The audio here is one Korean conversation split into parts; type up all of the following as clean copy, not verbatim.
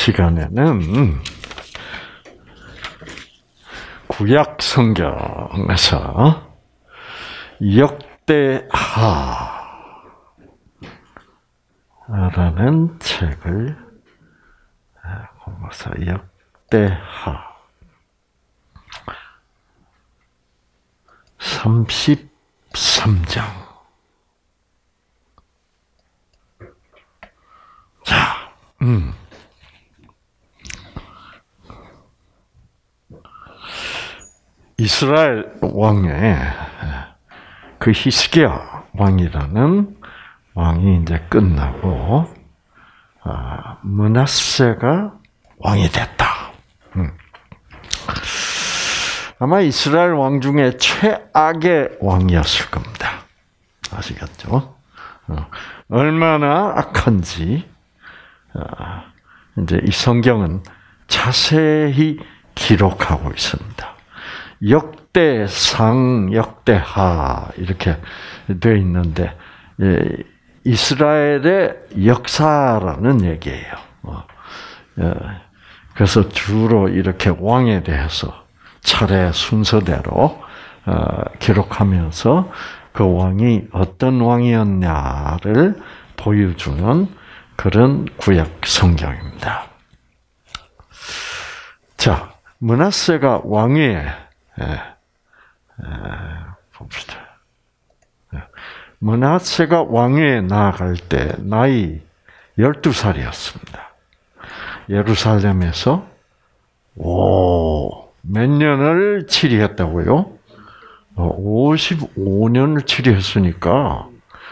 시간에는 구약 성경에서 역대하라는 책을 공부해서 역대하 33장. 자, 이스라엘 왕의 그 히스기야 왕이라는 왕이 이제 끝나고 므낫세가 왕이 됐다. 아마 이스라엘 왕 중에 최악의 왕이었을 겁니다. 아시겠죠? 얼마나 악한지 이제 이 성경은 자세히 기록하고 있습니다. 역대상, 역대하 이렇게 되어 있는데 이스라엘의 역사라는 얘기예요. 그래서 주로 이렇게 왕에 대해서 차례 순서대로 기록하면서 그 왕이 어떤 왕이었냐를 보여주는 그런 구약 성경입니다. 자, 므낫세가 왕위에 봅시다. 므낫세가 왕위에 나아갈 때 나이 12살이었습니다. 예루살렘에서 몇 년을 치리했다고요? 55년을 치리했으니까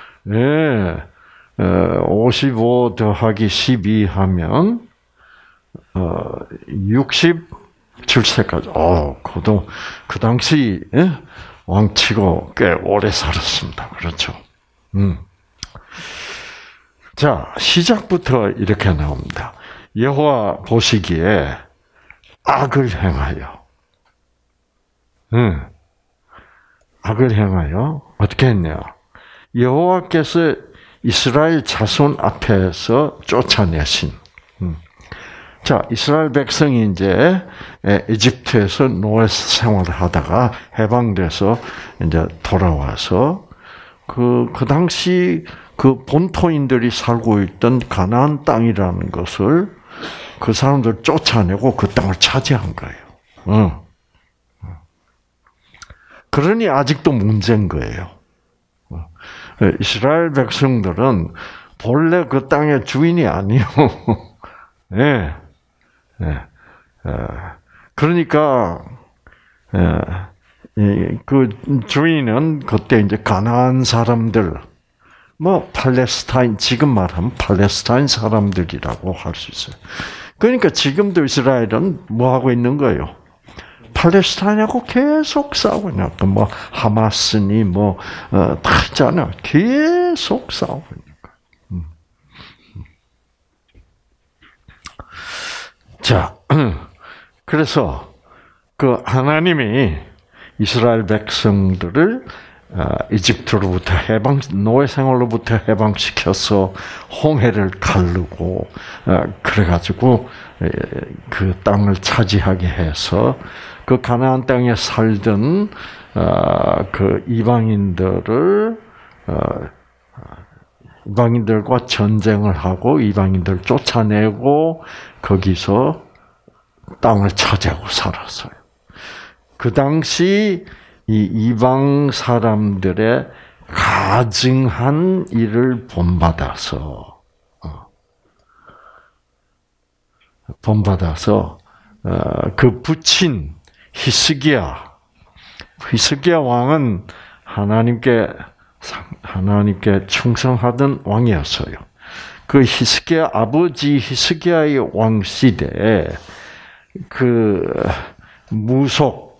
55 더하기 12 하면 67세까지. 그 당시 왕치고 꽤 오래 살았습니다. 그렇죠? 자, 시작부터 이렇게 나옵니다. 여호와 보시기에 악을 행하여. 악을 행하여 어떻게 했냐? 여호와께서 이스라엘 자손 앞에서 쫓아내신. 자, 이스라엘 백성이 이제 이집트에서 노예 생활을 하다가 해방돼서 이제 돌아와서 그 당시 그 본토인들이 살고 있던 가나안 땅이라는 것을 그 사람들 쫓아내고 그 땅을 차지한 거예요. 그러니 아직도 문제인 거예요. 이스라엘 백성들은 본래 그 땅의 주인이 아니요. 네. 그러니까 그 주인은 그때 이제 가나안 사람들, 팔레스타인, 지금 말하면 팔레스타인 사람들이라고 할 수 있어요. 그러니까 지금도 이스라엘은 뭐 하고 있는 거예요? 팔레스타인하고 계속 싸우고 있는 거예요. 하마스니 다 있잖아요. 계속 싸우고 있는 거예요. 자, 그래서 그 하나님이 이스라엘 백성들을 이집트로부터 노예 생활로부터 해방시켜서 홍해를 가르고 그래가지고 그 땅을 차지하게 해서 그 가나안 땅에 살던 그 이방인들과 전쟁을 하고 이방인들 쫓아내고 거기서 땅을 차지하고 살았어요. 그 당시 이 이방 사람들의 가증한 일을 본받아서 그 부친 히스기야 왕은 하나님께 충성하던 왕이었어요. 그 히스기야 아버지 히스기야의 왕 시대에 그 무속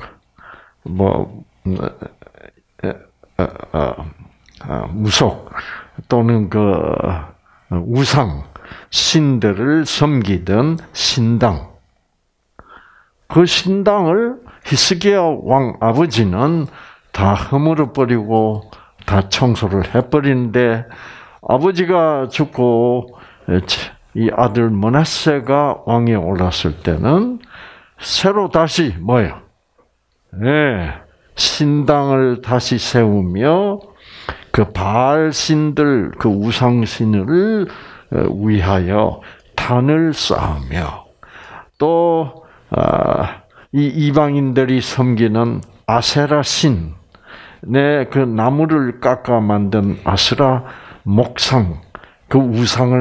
무속 또는 그 우상 신들을 섬기던 신당, 그 신당을 히스기야 왕 아버지는 다 허물어 버리고 다 청소를 해버리는데 아버지가 죽고 이 아들 므낫세가 왕위에 올랐을 때는 새로 다시 뭐예요? 네, 신당을 다시 세우며 그 바알 신들, 그 우상 신을 위하여 단을 쌓으며 또 이 이방인들이 섬기는 아세라 신의 그 나무를 깎아 만든 아세라 목상 그 우상을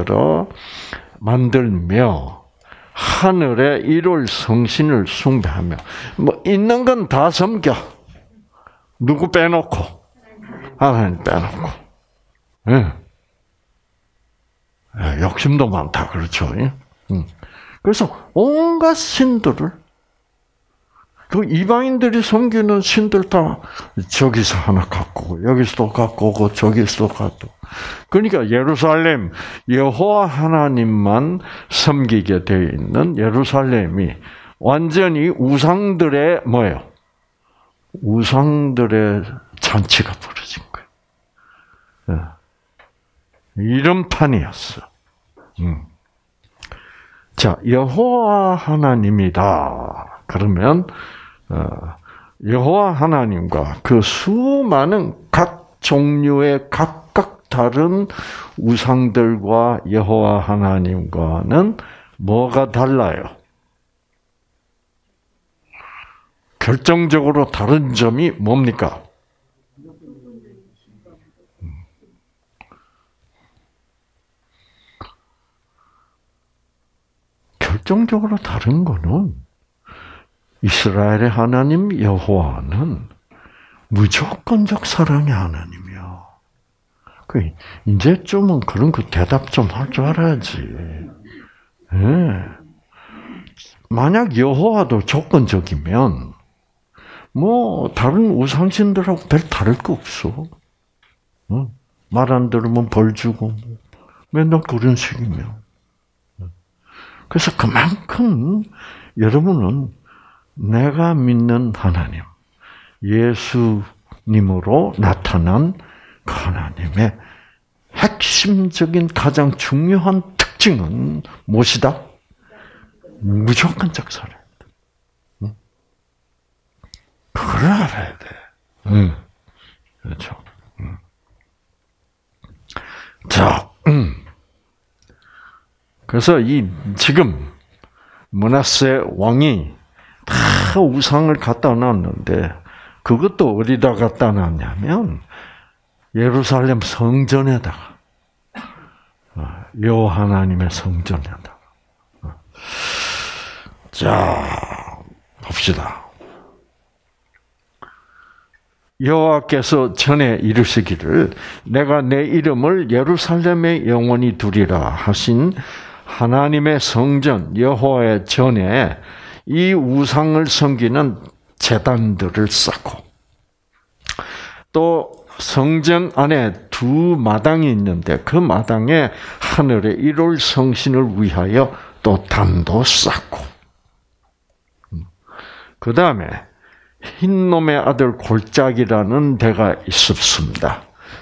만들며 하늘의 일월 성신을 숭배하며 뭐 있는 건 다 섬겨. 누구 빼놓고? 하나님 빼놓고. 예. 욕심도 많다 그렇죠. 그래서 온갖 신들을 그 이방인들이 섬기는 신들 다 저기서 하나 갖고 오고 여기서도 갖고 오고 저기서도 갖고. 그러니까 예루살렘 여호와 하나님만 섬기게 되어 있는 예루살렘이 완전히 우상들의 뭐예요? 우상들의 잔치가 벌어진 거예요. 이런 판이었어. 자, 여호와 하나님이다. 그러면 여호와 하나님과 그 수많은 각 종류의 각각 다른 우상들과 여호와 하나님과는 뭐가 달라요? 결정적으로 다른 점이 뭡니까? 결정적으로 다른 거는 이스라엘의 하나님 여호와는 무조건적 사랑의 하나님이야. 그 이제쯤은 그런 그 대답 좀 할 줄 알아야지. 네. 만약 여호와도 조건적이면 뭐 다른 우상신들하고 별 다를 거 없어. 말 안 들으면 벌 주고 맨날 그런 식이면. 그래서 그만큼 여러분은 내가 믿는 하나님, 예수님으로 나타난 하나님의 핵심적인 가장 중요한 특징은 무엇이다? 무조건적 사랑. 그걸 알아야 돼. 그렇죠. 자, 그래서 지금 므낫세 왕이 다 우상을 갖다 놨는데 그것도 어디다 갖다 놨냐면 예루살렘 성전에다가 여호와 하나님의 성전에다가. 자, 봅시다. 여호와께서 전에 이르시기를 내가 내 이름을 예루살렘에 영원히 두리라 하신 하나님의 성전 여호와의 전에 이 우상을 섬기는 제단들을 쌓고 또 성전 안에 두 마당이 있는데 그 마당에 하늘의 일월 성신을 위하여 또 단도 쌓고 그 다음에 흰놈의 아들 골짜기라는 데가 있었습니다.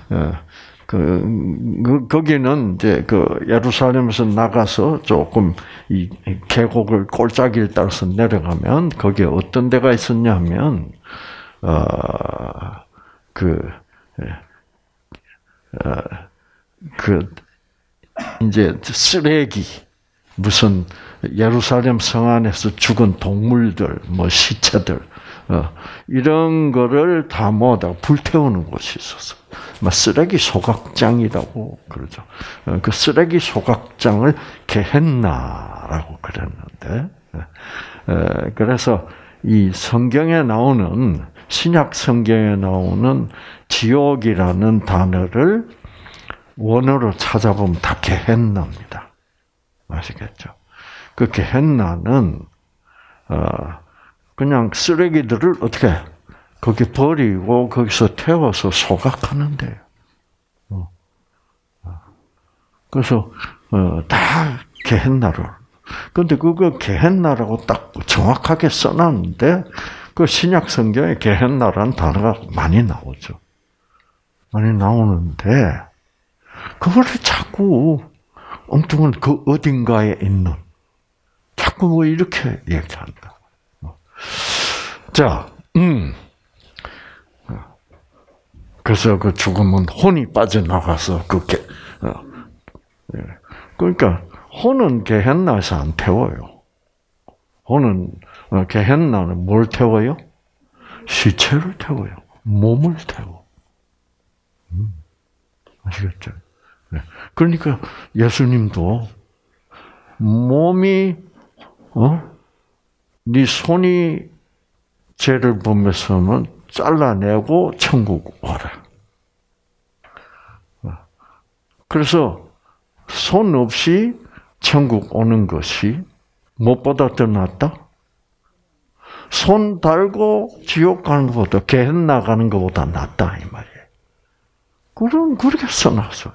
거기는 이제 그 예루살렘에서 나가서 조금 이 계곡을 골짜기를 따라서 내려가면 거기에 어떤 데가 있었냐면 이제 쓰레기 무슨 예루살렘 성 안에서 죽은 동물들 뭐 시체들 이런 거를 다 모아다 불태우는 곳이 있었어. 쓰레기 소각장이라고 그러죠. 그 쓰레기 소각장을 게헨나라고 그랬는데, 그래서 이 성경에 나오는 신약 성경에 나오는 지옥이라는 단어를 원어로 찾아보면 다 게헨나입니다. 아시겠죠? 그 게헨나는 그냥 쓰레기들을 어떻게 거기 버리고 거기서 태워서 소각하는 데요. 그래서 다 게헨나로. 근데 그거 게헨나라고 딱 정확하게 써놨는데 그 신약 성경에 게헨나라는 단어가 많이 나오죠. 많이 나오는데 그거를 자꾸 엉뚱한 그 어딘가에 있는. 자꾸 뭐 이렇게 얘기한다. 자, 그래서 그 죽으면 혼이 빠져나가서 그러니까 혼은 게헨나에서 안 태워요. 혼은 게헨나는 뭘 태워요? 시체를 태워요. 몸을 태워. 아시겠죠? 그러니까 예수님도 몸이 네 손이 죄를 범했으면 잘라내고 천국 와라. 그래서 손 없이 천국 오는 것이 무엇보다 더 낫다? 손 달고 지옥 가는 것보다 게헨나 가는 것보다 낫다 이 말이에요. 그럼 그렇게 써놨어요.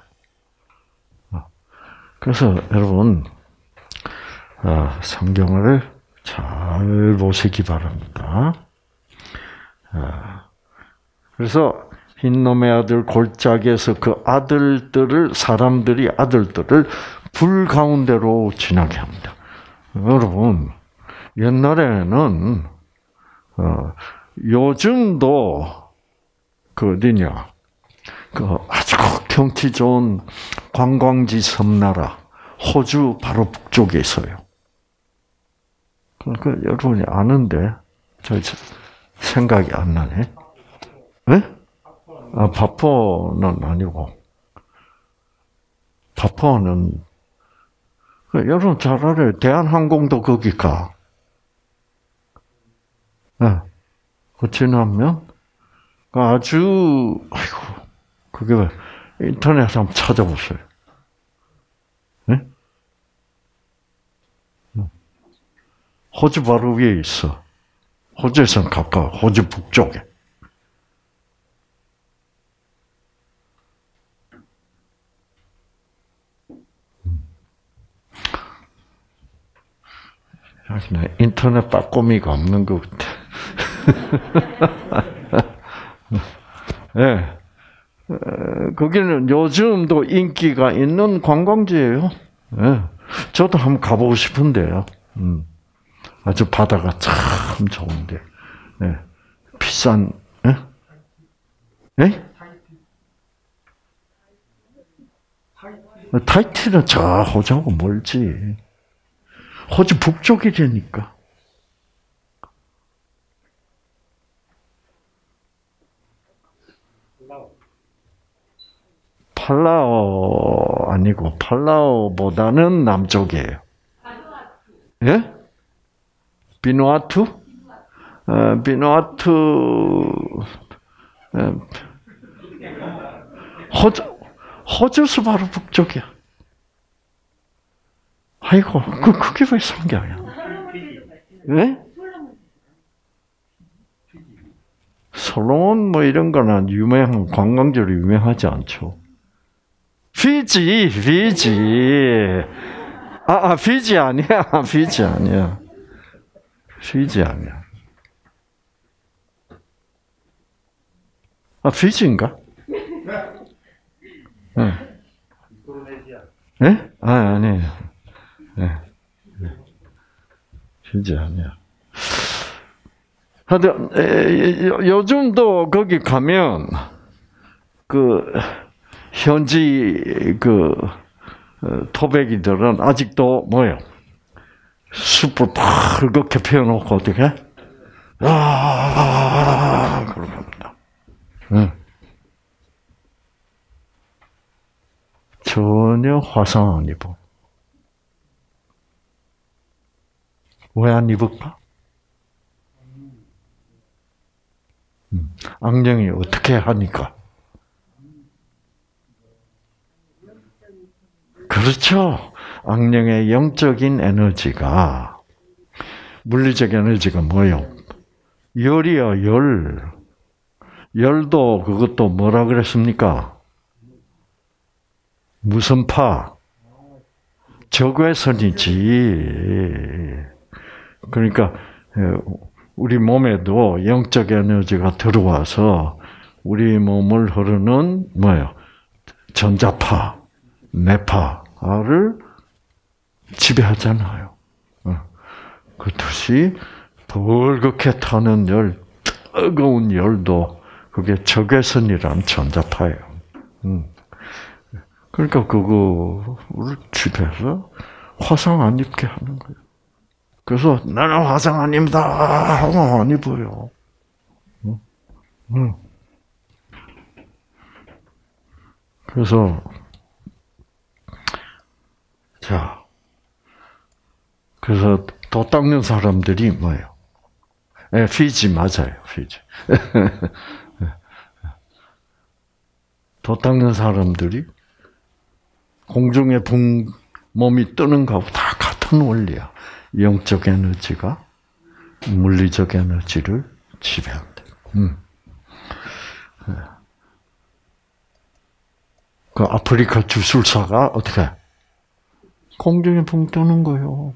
그래서 여러분 성경을 잘 보시기 바랍니다. 그래서 흰놈의 아들 골짜기에서 그 사람들이 아들들을 불 가운데로 지나게 합니다. 여러분, 옛날에는, 요즘도, 어디냐, 아주 경치 좋은 관광지 섬나라, 호주 바로 북쪽에 있어요. 그러니까 여러분이 아는데, 생각이 안 나네. 네? 파푸아는 아니고. 파푸아는, 여러분 잘 알아요. 대한항공도 거기 가. 네. 그 지나면, 그게 인터넷에 한번 찾아보세요. 네? 호주 바로 위에 있어. 호주에서는 가까워. 호주 북쪽에. 인터넷 빠꼬미가 없는 것 같아. 네. 거기는 요즘도 인기가 있는 관광지예요. 네. 저도 한번 가보고 싶은데요. 아주 바다가 참 좋은데. 네. 비싼, 네? 네? 타이티는 저 호주하고 멀지. 호주 북쪽이라니까. 팔라오 아니고 팔라오보다는 남쪽이에요. 예? 비누아투? 비누아투 호주에서 바로 북쪽이야. 아이고, 그게 왜 상경이야? 네? 솔로몬 뭐 이런 거는 유명한 관광지로 유명하지 않죠. 피지. 피지 아니야. 피지 아니야. 피지인가? 네. 네? 아니에요. 네. 피지 아니야. 하여튼 요즘도 거기 가면 현지 토백이들은 아직도 뭐요? 숯불 붉게 피워놓고 어떻게? 그러고 합니다. 전혀 화상 안 입어. 왜 안 입을까? 악령이 어떻게 하니까? 그렇죠. 악령의 영적인 에너지가, 물리적 에너지가 뭐예요? 열이요, 열. 열도 그것도 뭐라 그랬습니까? 무슨 파? 적외선이지. 그러니까 우리 몸에도 영적 에너지가 들어와서 우리 몸을 흐르는 뭐예요? 전자파, 뇌파, 영화를 지배하잖아요. 그렇듯이 벌겋게 타는 열, 뜨거운 열도 그게 적외선이라는 전자파예요. 그러니까 그거를 지배해서 화상 안 입게 하는 거예요. 그래서 나는 화상 안 입니다 하고 안 입어요. 그래서 자, 그래서 도 닦는 사람들이 뭐예요? 피지 맞아요, 피지. 도 닦는 사람들이 공중에 몸이 뜨는 거하고 다 같은 원리야. 영적 에너지가 물리적 에너지를 지배한다. 그 아프리카 주술사가 어떻게 공중에 붕 뜨는 거예요.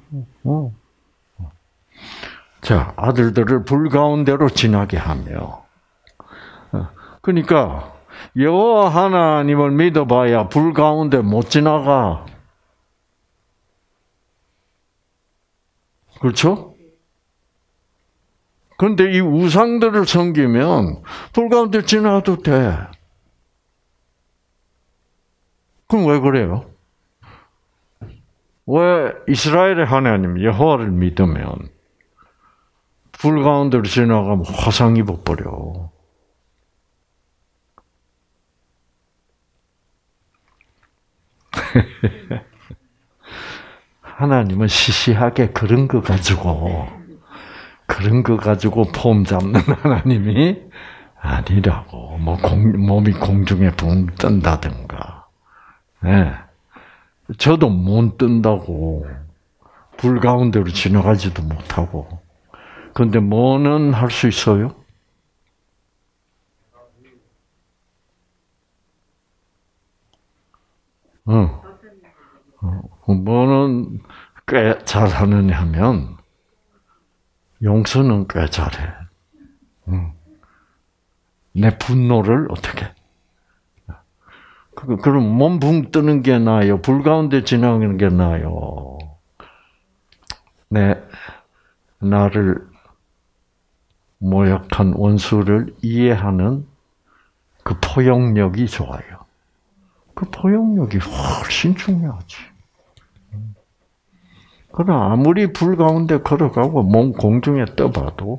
자, 아들들을 불 가운데로 지나게 하며. 그러니까 여호와 하나님을 믿어봐야 불 가운데 못 지나가. 그렇죠? 그런데 이 우상들을 섬기면 불 가운데 지나가도 돼. 그럼 왜 그래요? 왜 이스라엘의 하나님 여호와를 믿으면 불 가운데로 지나가면 화상 입어버려. 하나님은 시시하게 그런 거 가지고 폼 잡는 하나님이 아니라고. 몸이 공중에 붕 뜬다든가. 네. 저도 못 뜬다고. 불 가운데로 지나가지도 못하고. 근데 뭐는 할 수 있어요? 뭐는 꽤 잘하느냐 하면 용서는 꽤 잘해. 내 분노를 어떻게? 그럼 몸 붕 뜨는 게 나아요? 불 가운데 지나가는 게 나아요? 나를 모욕한 원수를 이해하는 그 포용력이 좋아요. 그 포용력이 훨씬 중요하지. 그러나 아무리 불 가운데 걸어가고 몸 공중에 떠봐도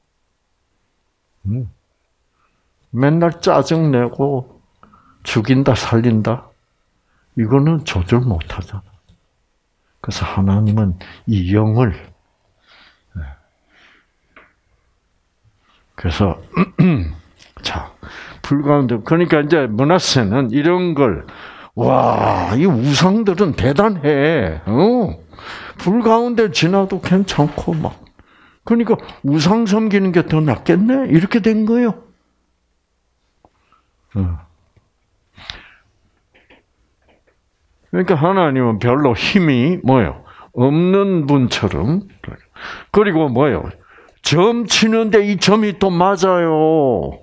맨날 짜증내고 죽인다 살린다 이거는 조절 못하잖아. 그래서 하나님은 이 영을 그래서 자, 불 가운데 그러니까 이제 므낫세는 이런 걸 와, 이 우상들은 대단해. 불 가운데 지나도 괜찮고 막. 그러니까 우상 섬기는 게 더 낫겠네. 이렇게 된 거예요. 그러니까 하나님은 별로 힘이 뭐예요? 없는 분처럼. 그리고 뭐예요? 점 치는데 이 점이 또 맞아요.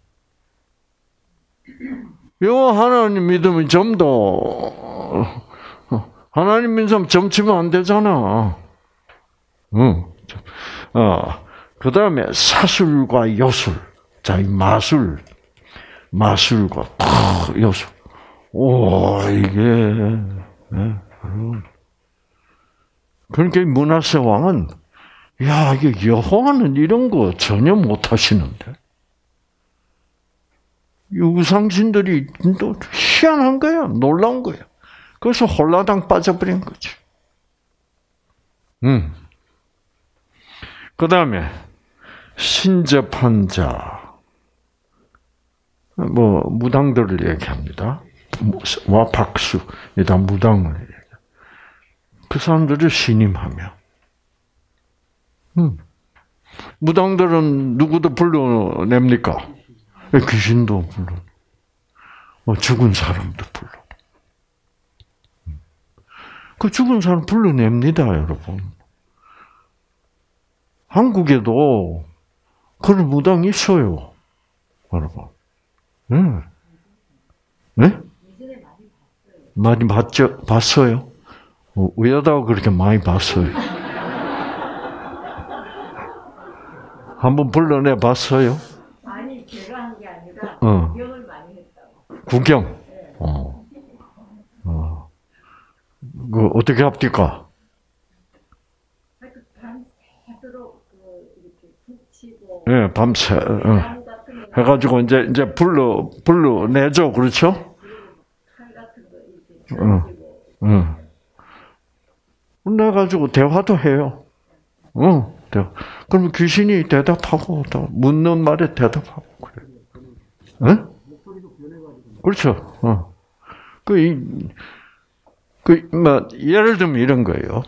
여호와 하나님 믿으면 점도 하나님 믿으면 점 치면 안 되잖아. 그 다음에 사술과 요술. 자, 이 마술과 요술. 오, 이게. 그러니까 므낫세 왕은, 야, 이게 여호와는 이런 거 전혀 못 하시는데. 이 우상신들이 또 희한한 거야. 놀라운 거야. 그래서 홀라당 빠져버린 거지. 그 다음에, 신접한 자. 무당들을 얘기합니다. 와, 박수. 이다 무당을 얘기해. 그 사람들을 신임하며. 무당들은 누구도 불러냅니까? 귀신도 불러. 죽은 사람도 불러. 그 죽은 사람 불러냅니다, 여러분. 한국에도 그런 무당이 있어요, 여러분. 네? 많이 봤어요? 의하다고 그렇게 많이 봤어요. 한번 불러내 봤어요? 아니, 제가 한 게 아니라 구경을 많이 했다고. 구경? 네. 그 어떻게 합니까? 밤새도록 이렇게 붙이고. 예, 밤새 해가지고 이제 불러내죠, 그렇죠? 칼 같은 거 이렇게 던지고. 불러가지고 대화도 해요. 그럼 귀신이 대답하고 또 묻는 말에 대답하고 그래. 응? 그렇죠. 뭐 예를 들면 이런 거예요.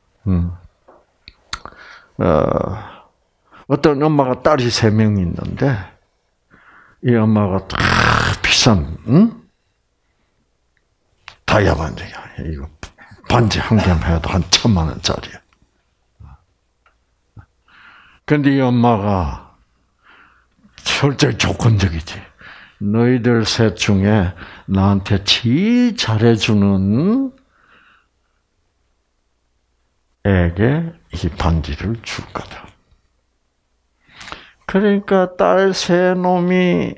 어떤 엄마가 딸이 3명 있는데 이 엄마가 다 비싼 다이아 반지야. 이거 반지 한 개 해도 한 1,000,000원짜리야. 근데 이 엄마가 철저히 조건적이지. 너희들 셋 중에 나한테 제일 잘해주는 에게 이 반지를 줄 거다. 그러니까 딸 3놈이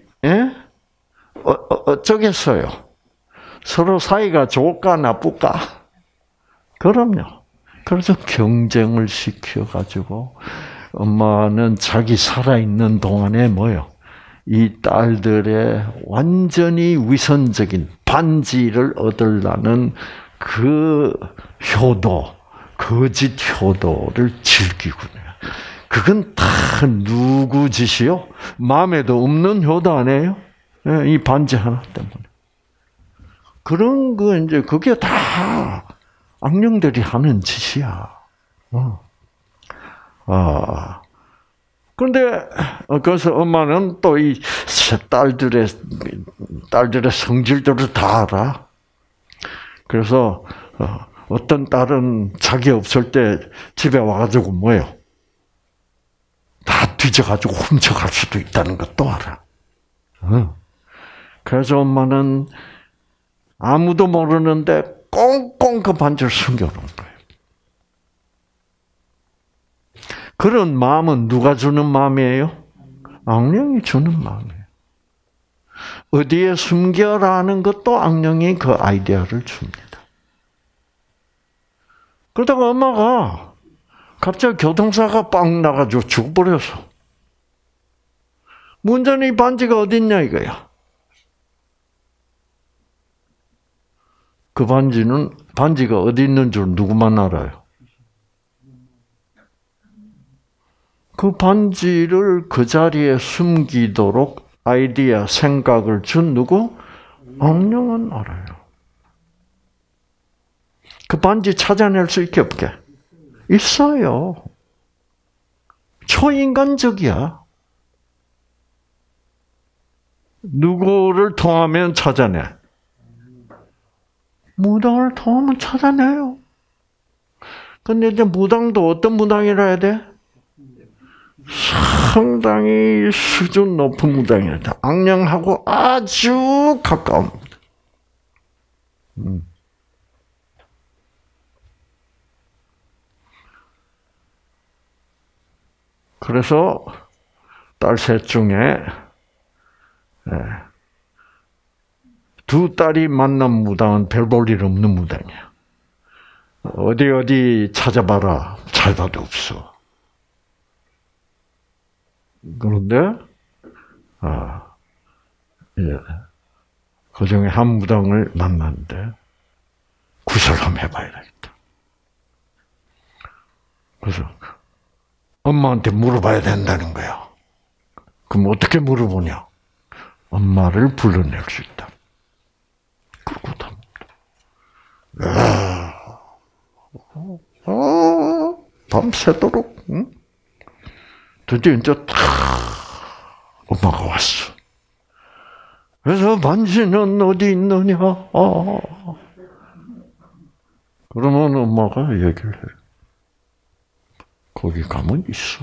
어쩌겠어요? 서로 사이가 좋을까 나쁠까? 그럼요. 그래서 경쟁을 시켜가지고 엄마는 자기 살아있는 동안에 뭐요? 이 딸들의 완전히 위선적인 반지를 얻으려는 그 효도, 거짓 효도를 즐기군요. 그건 다 누구 짓이요? 마음에도 없는 효도 아니에요? 이 반지 하나 때문에. 그런 거 이제 그게 다 악령들이 하는 짓이야. 그런데 그래서 엄마는 또 이 딸들의 성질들을 다 알아. 그래서 어떤 딸은 자기 없을 때 집에 와가지고 뭐예요? 다 뒤져가지고 훔쳐갈 수도 있다는 것도 알아. 그래서 엄마는 아무도 모르는데 꽁꽁 그 반지를 숨겨놓은 거예요. 그런 마음은 누가 주는 마음이에요? 악령이 주는 마음이에요. 어디에 숨겨라는 것도 악령이 그 아이디어를 줍니다. 그러다가 엄마가 갑자기 교통사고가 빵 나가지고 죽어버렸어. 문제는 이 반지가 어딨냐 이거야. 그 반지가 어디 있는 줄 누구만 알아요? 그 반지를 그 자리에 숨기도록 아이디어, 생각을 준 누구? 악령은 알아요. 그 반지 찾아낼 수 있게 없게? 있어요. 초인간적이야. 누구를 통하면 찾아내? 무당을 통하면 찾아내요. 근데 이제 무당도 어떤 무당이라 해야 돼? 상당히 수준 높은 무당이야. 악령하고 아주 가까운 무당. 그래서 딸 셋 중에 2 딸이 만난 무당은 별 볼 일 없는 무당이야. 어디 찾아봐라. 찾아도 없어. 그런데 그 중에 한 무당을 만났는데 구설을 한번 해봐야 되겠다. 그래서 엄마한테 물어봐야 된다는 거야. 그럼 어떻게 물어보냐? 엄마를 불러낼 수 있다. 그러고 답니다. 밤새도록, 응? 드디어 이제 엄마가 왔어. 그래서 반지는 어디 있느냐? 그러면 엄마가 얘기를 해. 거기 가면 있어.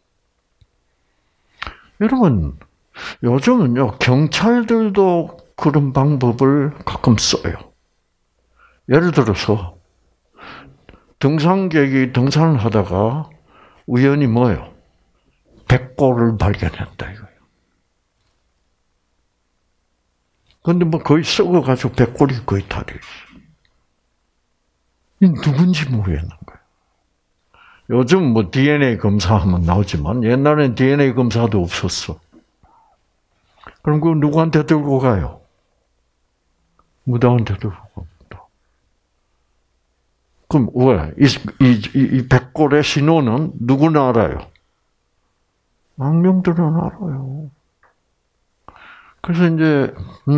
여러분, 요즘은요, 경찰들도 그런 방법을 가끔 써요. 예를 들어서 등산객이 등산을 하다가 우연히 뭐예요? 백골을 발견했다 이거예요. 근데 뭐 거의 썩어가지고 백골이 거의 탈이 있어. 이 누군지 모르겠는 거예요. 요즘 뭐 DNA 검사하면 나오지만 옛날엔 DNA 검사도 없었어. 그럼 그 누구한테 들고 가요? 무당한테 들고 갑니다. 그럼 왜? 이 백골의 신호는 누구나 알아요? 악령들은 알아요. 그래서 이제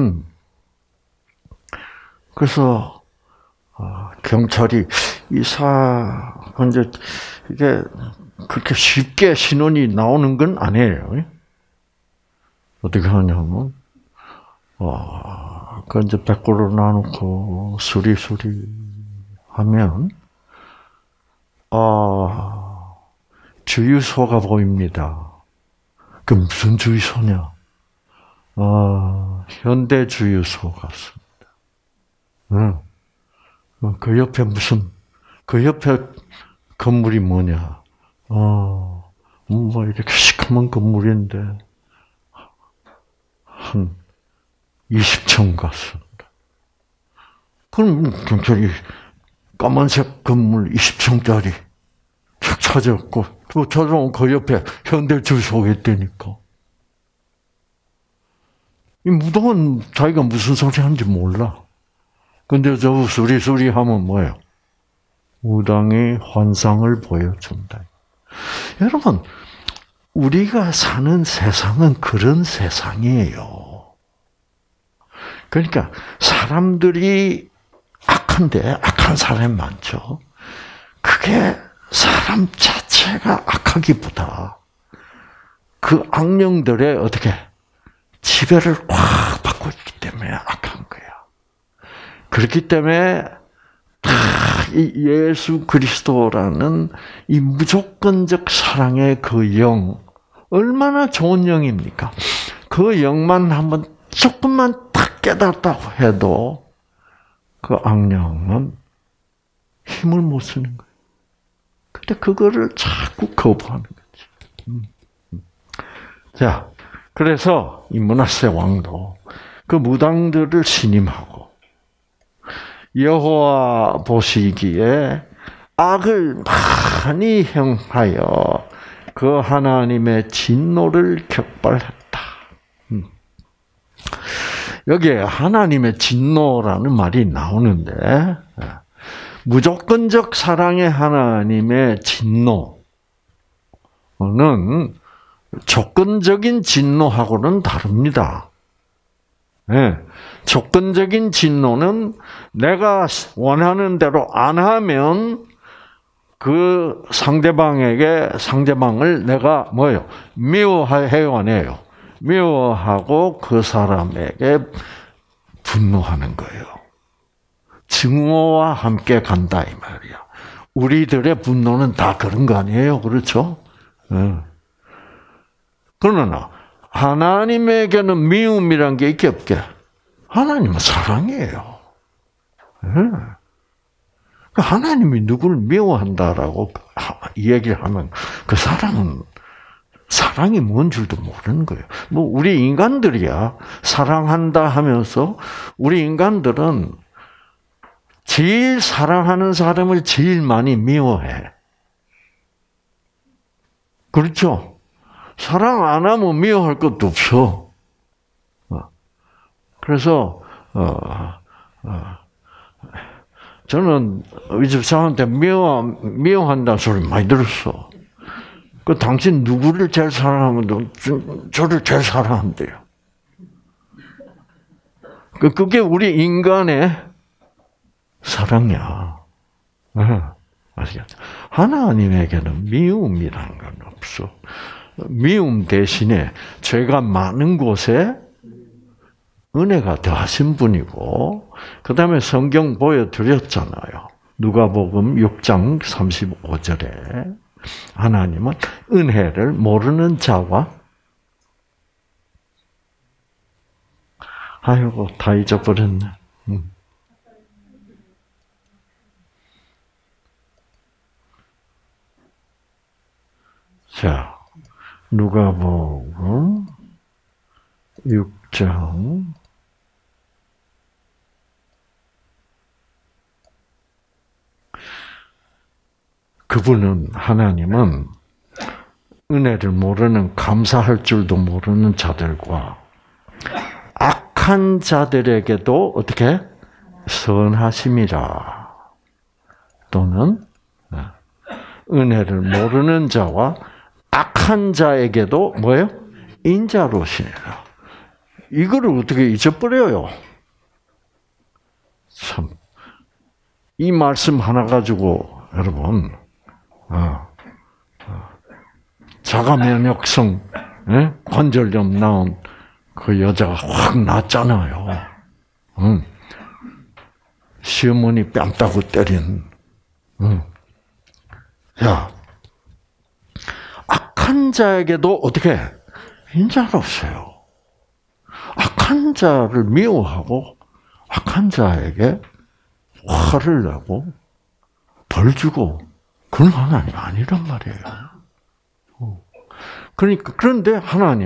그래서 경찰이 이제 이게 그렇게 쉽게 신원이 나오는 건 아니에요. 어떻게 하냐면 그 이제 백골을 놔놓고 수리수리 하면 주유소가 보입니다. 그 무슨 주유소냐? 현대 주유소 같습니다. 그 옆에 그 옆에 건물이 뭐냐? 뭐 이렇게 시커먼 건물인데 한 20층 같습니다. 그럼 경찰이 까만색 건물 20층짜리 착 찾았고 또 찾아온 그 옆에 현대 주유소가 있다니까. 이 무당은 자기가 무슨 소리 하는지 몰라. 근데 저 수리수리 하면 뭐예요? 무당이 환상을 보여준다. 여러분, 우리가 사는 세상은 그런 세상이에요. 그러니까 사람들이 악한데 악한 사람이 많죠. 그게 사람 자체가 악하기보다 그 악령들의 어떻게 지배를 꽉 받고 있기 때문에 악한 거야. 그렇기 때문에 이 예수 그리스도라는 이 무조건적 사랑의 그 영, 얼마나 좋은 영입니까? 그 영만 한번 조금만 딱 깨닫다고 해도 그 악령은 힘을 못 쓰는 거예요. 근데 그거를 자꾸 거부하는 거지. 자, 그래서 이 므낫세 왕도 그 무당들을 신임하고 여호와 보시기에 악을 많이 행하여 그 하나님의 진노를 격발했다. 여기에 하나님의 진노라는 말이 나오는데 무조건적 사랑의 하나님의 진노는 조건적인 진노하고는 다릅니다. 네. 조건적인 진노는 내가 원하는 대로 안 하면 그 상대방을 내가 뭐예요? 미워해요, 안 해요? 미워하고 그 사람에게 분노하는 거예요. 증오와 함께 간다 이 말이야. 우리들의 분노는 다 그런 거 아니에요, 그렇죠? 네. 그러나 하나님에게는 미움이란 게 있게 없게? 하나님은 사랑이에요. 하나님이 누구를 미워한다라고 얘기를 하면 그 사람은 사랑이 뭔 줄도 모르는 거예요. 뭐 우리 인간들이야 사랑한다 하면서 우리 인간들은 제일 사랑하는 사람을 제일 많이 미워해. 그렇죠? 사랑 안 하면 미워할 것도 없어. 그래서 저는 우리 집 사람한테 미워한다는 소리 많이 들었어. 그 당신 누구를 제일 사랑하면 저를 제일 사랑한대요. 그게 우리 인간의 사랑이야. 아시겠죠? 하나님에게는 미움이라는 건 없어. 미움 대신에 죄가 많은 곳에 은혜가 더하신 분이고, 그 다음에 성경 보여드렸잖아요. 누가복음 6장 35절에 하나님은 은혜를 모르는 자와 아이고 다 잊어버렸네. 자, 누가복음 6장 그분은 하나님은 은혜를 모르는 감사할 줄도 모르는 자들과 악한 자들에게도 어떻게 선하심이라. 또는 은혜를 모르는 자와 악한 자에게도 뭐예요? 인자로시니라. 이거를 어떻게 잊어버려요? 참, 이 말씀 하나 가지고 여러분, 자가 면역성, 관절염 나온 그 여자가 확 낫잖아요. 시어머니 뺨 따고 때린. 야, 악한 자에게도 어떻게 인자로서요. 악한 자를 미워하고 악한 자에게 화를 내고 벌 주고 그런 하나님 아니란 말이에요. 그러니까 그런데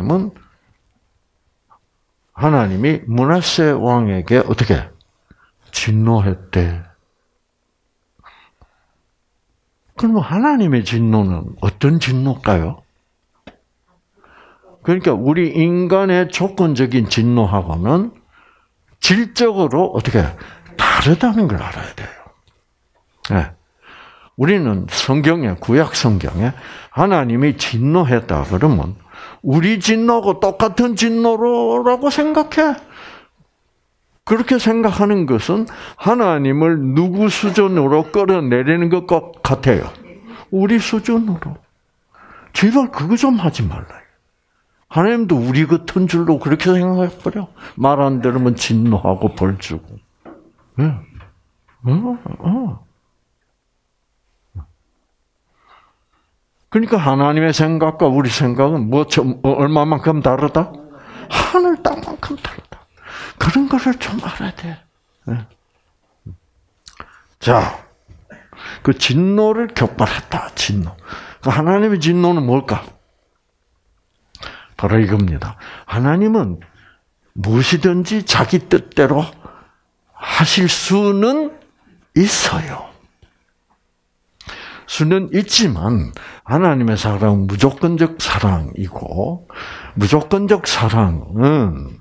하나님이 므낫세 왕에게 어떻게 진노했대. 그러면 하나님의 진노는 어떤 진노일까요? 그러니까 우리 인간의 조건적인 진노하고는 질적으로 어떻게 다르다는 걸 알아야 돼요. 네. 우리는 성경에, 구약 성경에 하나님이 진노했다 그러면 우리 진노하고 똑같은 진노라고 생각해. 그렇게 생각하는 것은 하나님을 누구 수준으로 끌어내리는 것 같아요. 우리 수준으로. 제발 그거 좀 하지 말라요. 하나님도 우리 같은 줄로 그렇게 생각해버려. 말 안 들으면 진노하고 벌 주고. 그러니까 하나님의 생각과 우리 생각은 얼마만큼 다르다? 하늘 땅만큼 다르다. 그런 것을 좀 알아야 돼. 자, 그 진노를 격발했다. 진노. 그 하나님의 진노는 뭘까? 바로 이겁니다. 하나님은 무엇이든지 자기 뜻대로 하실 수는 있어요. 수는 있지만 하나님의 사랑은 무조건적 사랑이고 무조건적 사랑은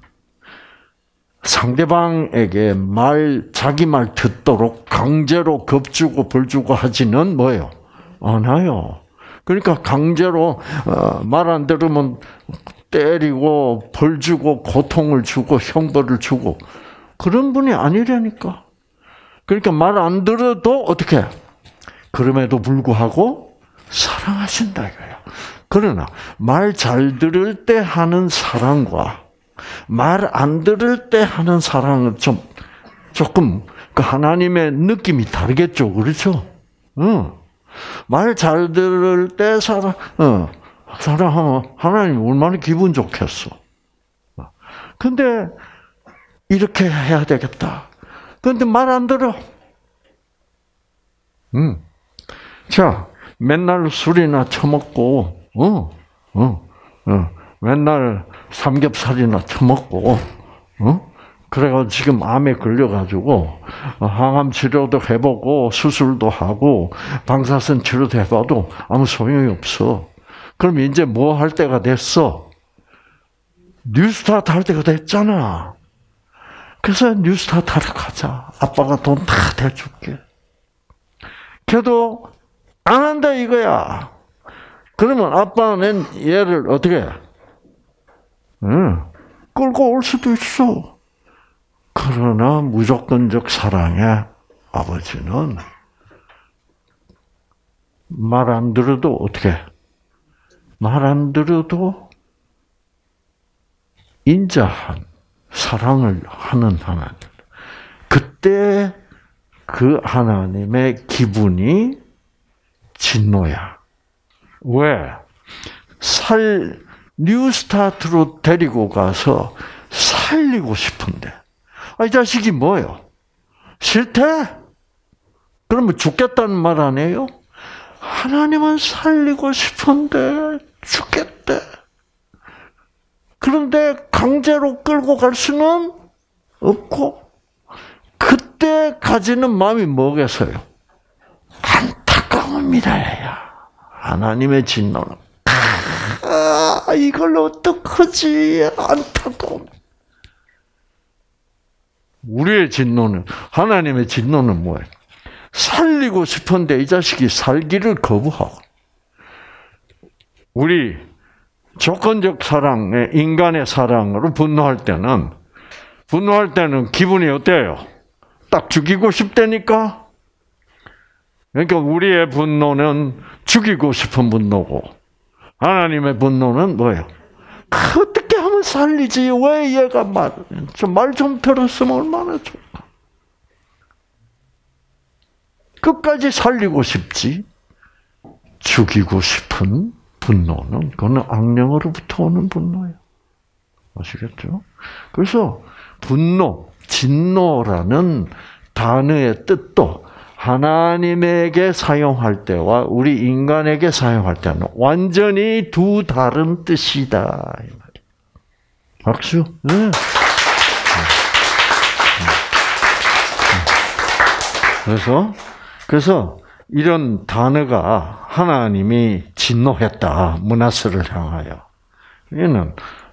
상대방에게 자기 말 듣도록 강제로 겁주고 벌주고 하지는 뭐예요? 않아요. 그러니까 강제로 말 안 들으면 때리고 벌주고 고통을 주고 형벌을 주고 그런 분이 아니라니까. 그러니까 말 안 들어도 어떻게? 그럼에도 불구하고 사랑하신다 이거예요. 그러나 말 잘 들을 때 하는 사랑과 말 안 들을 때 하는 사랑은 조금 그 하나님의 느낌이 다르겠죠, 그렇죠? 말 잘 들을 때 사랑하면 하나님 얼마나 기분 좋겠어. 근데 이렇게 해야 되겠다. 근데 말 안 들어. 자, 맨날 술이나 처먹고, 맨날 삼겹살이나 처먹고, 그래가지고 지금 암에 걸려가지고 항암 치료도 해보고 수술도 하고 방사선 치료도 해봐도 아무 소용이 없어. 그럼 이제 뭐 할 때가 됐어? 뉴스타트 할 때가 됐잖아. 그래서 뉴스타트 하러 가자. 아빠가 돈 다 대줄게. 걔도 안 한다 이거야. 그러면 아빠는 얘를 어떻게 해? 끌고 올 수도 있어. 그러나 무조건적 사랑의 아버지는 말 안 들어도 어떻게 해? 말 안 들어도 인자한 사랑을 하는 하나님. 그때 그 하나님의 기분이 진노야. 왜? 뉴스타트로 데리고 가서 살리고 싶은데. 이 자식이 뭐예요? 싫대? 그러면 죽겠다는 말 아니에요? 하나님은 살리고 싶은데 죽겠대. 그런데 강제로 끌고 갈 수는 없고 그때 가지는 마음이 뭐겠어요? 안타까움이라야. 하나님의 진노는 이걸 어떡하지? 안타까움. 우리의 진노는, 하나님의 진노는 뭐예요? 살리고 싶은데 이 자식이 살기를 거부하고. 우리 조건적 사랑의 인간의 사랑으로 분노할 때는 기분이 어때요? 딱 죽이고 싶다니까. 그러니까 우리의 분노는 죽이고 싶은 분노고 하나님의 분노는 뭐예요? 어떻게 하면 살리지? 왜 얘가 말 좀 들었으면 얼마나 좋을까? 끝까지 살리고 싶지. 죽이고 싶은 분노는 그건 악령으로부터 오는 분노예요. 아시겠죠? 그래서 분노, 진노라는 단어의 뜻도 하나님에게 사용할 때와 우리 인간에게 사용할 때는 완전히 두 다른 뜻이다. 이 말이에요. 박수. 네. 그래서 이런 단어가 하나님이 진노했다. 므낫세를 향하여. 이는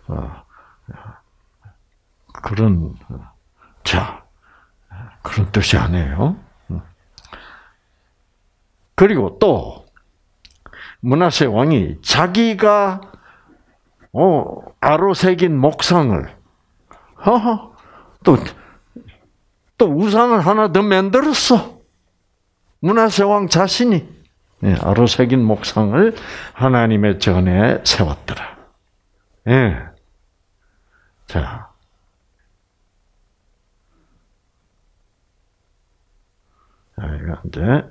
그런 뜻이 아니에요. 그리고 또 므낫세 왕이 자기가 아로새긴 목상을 또 우상을 하나 더 만들었어. 므낫세 왕 자신이 아로새긴 목상을 하나님의 전에 세웠더라. 예. 자. 이거 이제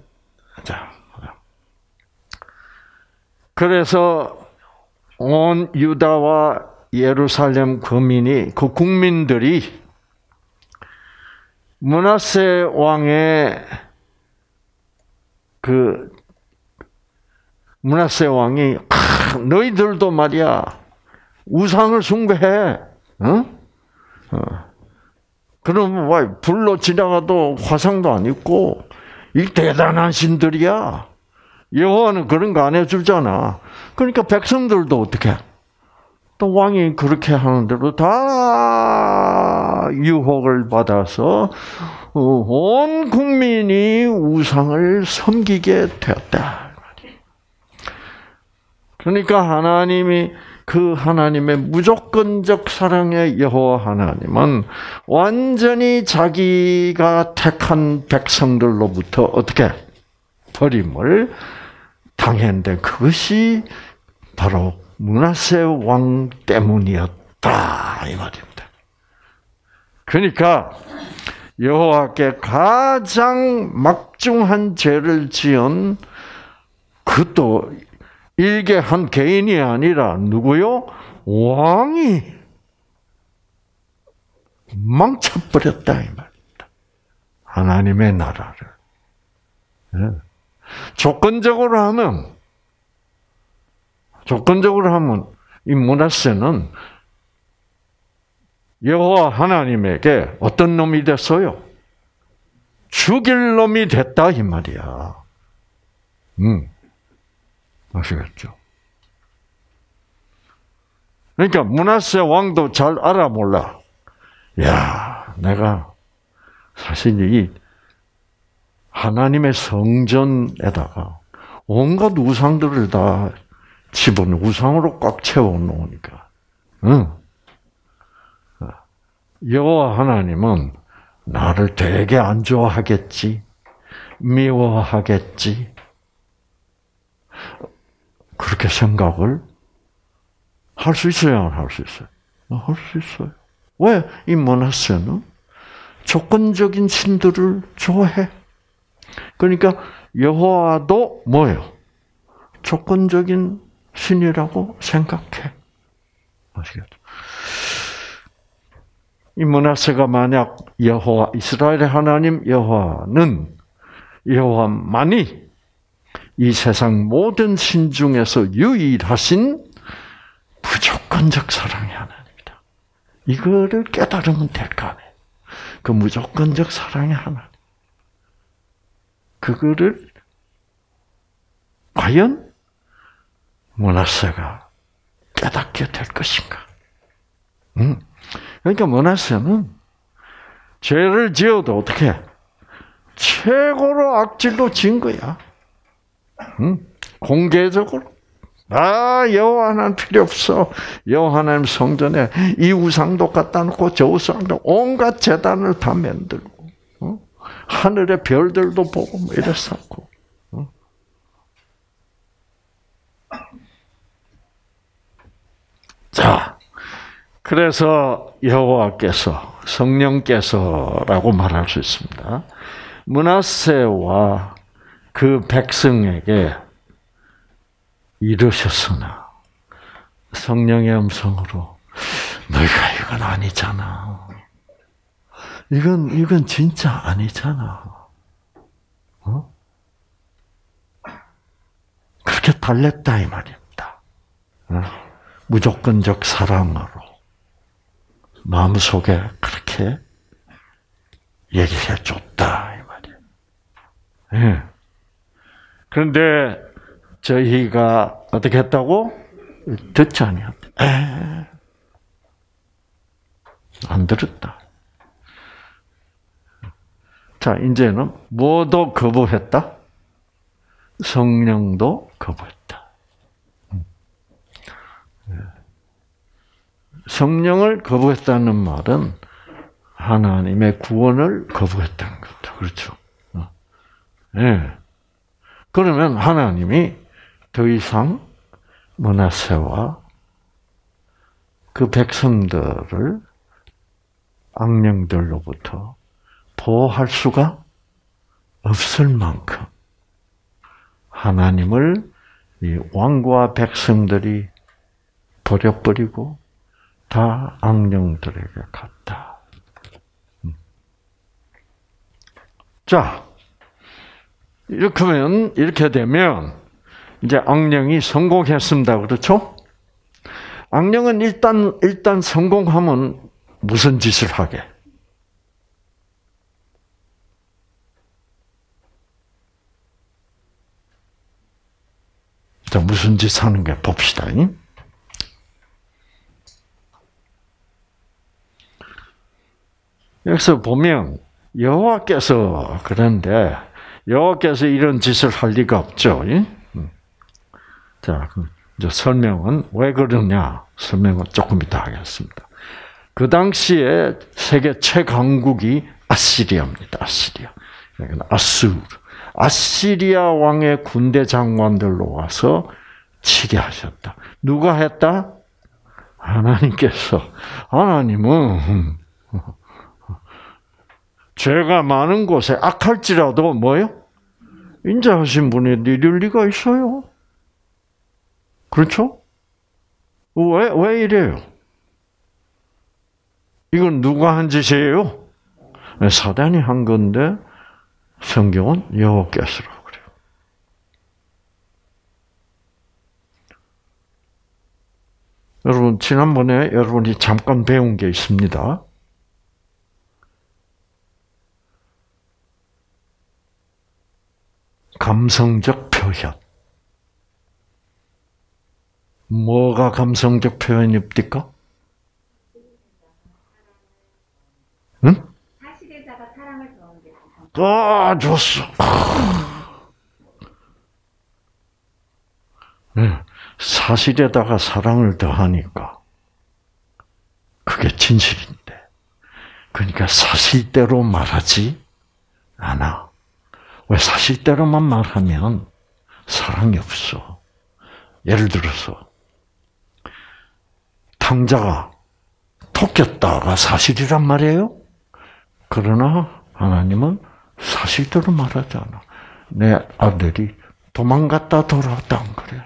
그래서 온 유다와 예루살렘 거민이 그 국민들이 므낫세 왕의 므낫세 왕이 너희들도 말이야 우상을 숭배해, 그러면 왜 불로 지나가도 화상도 안 입고 이 대단한 신들이야. 여호와는 그런 거 안 해주잖아. 그러니까 백성들도 어떻게? 또 왕이 그렇게 하는 대로 다 유혹을 받아서 온 국민이 우상을 섬기게 되었다. 그러니까 하나님의 무조건적 사랑의 여호와 하나님은 완전히 자기가 택한 백성들로부터 어떻게 버림을 당했는데 그것이 바로 므낫세 왕 때문이었다 이 말입니다. 그러니까 여호와께 가장 막중한 죄를 지은 그것도 일개 한 개인이 아니라 누구요? 왕이 망쳐버렸다 이 말입니다. 하나님의 나라를. 조건적으로 하면 이 므낫세는 여호와 하나님에게 어떤 놈이 됐어요? 죽일 놈이 됐다 이 말이야. 아시겠죠? 그러니까 므낫세 왕도 잘 알아 몰라. 야, 내가 사실 이 하나님의 성전에다가 온갖 우상들을 다 우상으로 꽉 채워 놓으니까, 여호와 하나님은 나를 되게 안 좋아하겠지, 미워하겠지. 그렇게 생각을 할 수 있어요, 안 할 수 있어요? 할 수 있어요. 왜? 이 므낫세는 조건적인 신들을 좋아해. 그러니까 여호와도 뭐예요? 조건적인 신이라고 생각해. 아시겠죠? 이 므낫세가 만약 이스라엘의 하나님 여호와만이 이 세상 모든 신 중에서 유일하신 무조건적 사랑의 하나님이다. 이거를 깨달으면 될 거 아니에요. 그 무조건적 사랑의 하나님. 그거를 과연 므낫세가 깨닫게 될 것인가? 그러니까 므낫세는 죄를 지어도 어떻게 최고로 악질로 진 거야. 공개적으로. 여호와 하나님 필요 없어. 여호와 하나님 성전에 이 우상도 갖다 놓고 저 우상도 온갖 제단을 다 만들고 하늘의 별들도 보고 뭐 이랬었고. 자, 그래서 여호와께서 성령께서라고 말할 수 있습니다. 므낫세와 그 백성에게 이르셨으나 성령의 음성으로 너희가 이건 아니잖아. 이건 진짜 아니잖아. 그렇게 달랬다 이 말입니다. 무조건적 사랑으로 마음속에 그렇게 얘기해 줬다 이 말이에요. 예. 그런데 저희가 어떻게 했다고? 듣지 아니었다. 안 들었다. 자, 이제는 뭐도 거부했다? 성령도 거부했다. 성령을 거부했다는 말은 하나님의 구원을 거부했다는 겁니다. 그렇죠? 네. 그러면 하나님이 더 이상 므낫세와 그 백성들을 악령들로부터 보호할 수가 없을 만큼 하나님을 이 왕과 백성들이 버려버리고 다 악령들에게 갔다. 자, 이렇게 되면 이제 악령이 성공했습니다. 그렇죠? 악령은 일단 성공하면 무슨 짓을 하게? 자, 무슨 짓 하는 게 봅시다. 여기서 보면 여호와께서 그런데 여호와께서 이런 짓을 할 리가 없죠. 자, 이제 설명은 왜 그러냐? 설명은 조금 이따 하겠습니다. 그 당시에 세계 최강국이 아시리아입니다. 아시리아. 그러니까 아수르. 아시리아 왕의 군대 장관들로 와서 치게 하셨다. 누가 했다? 하나님께서. 하나님은 죄가 많은 곳에 악할지라도 뭐요? 인자하신 분이 이럴 리가 있어요. 그렇죠? 왜 이래요? 이건 누가 한 짓이에요? 사단이 한 건데 성경은 여호와께서라고 그래요. 여러분 지난번에 여러분이 잠깐 배운 게 있습니다. 감성적 표현. 뭐가 감성적 표현입니까? 응? 사실에다가 사랑을 더한 게. 좋았어. 네. 사실에다가 사랑을 더하니까 그게 진실인데. 그러니까 사실대로 말하지 않아. 왜 사실대로만 말하면 사랑이 없어. 예를 들어서 탕자가 토꼈다가 사실이란 말이에요. 그러나 하나님은 사실대로 말하지 않아. 내 아들이 도망갔다 돌아왔다 안 그래.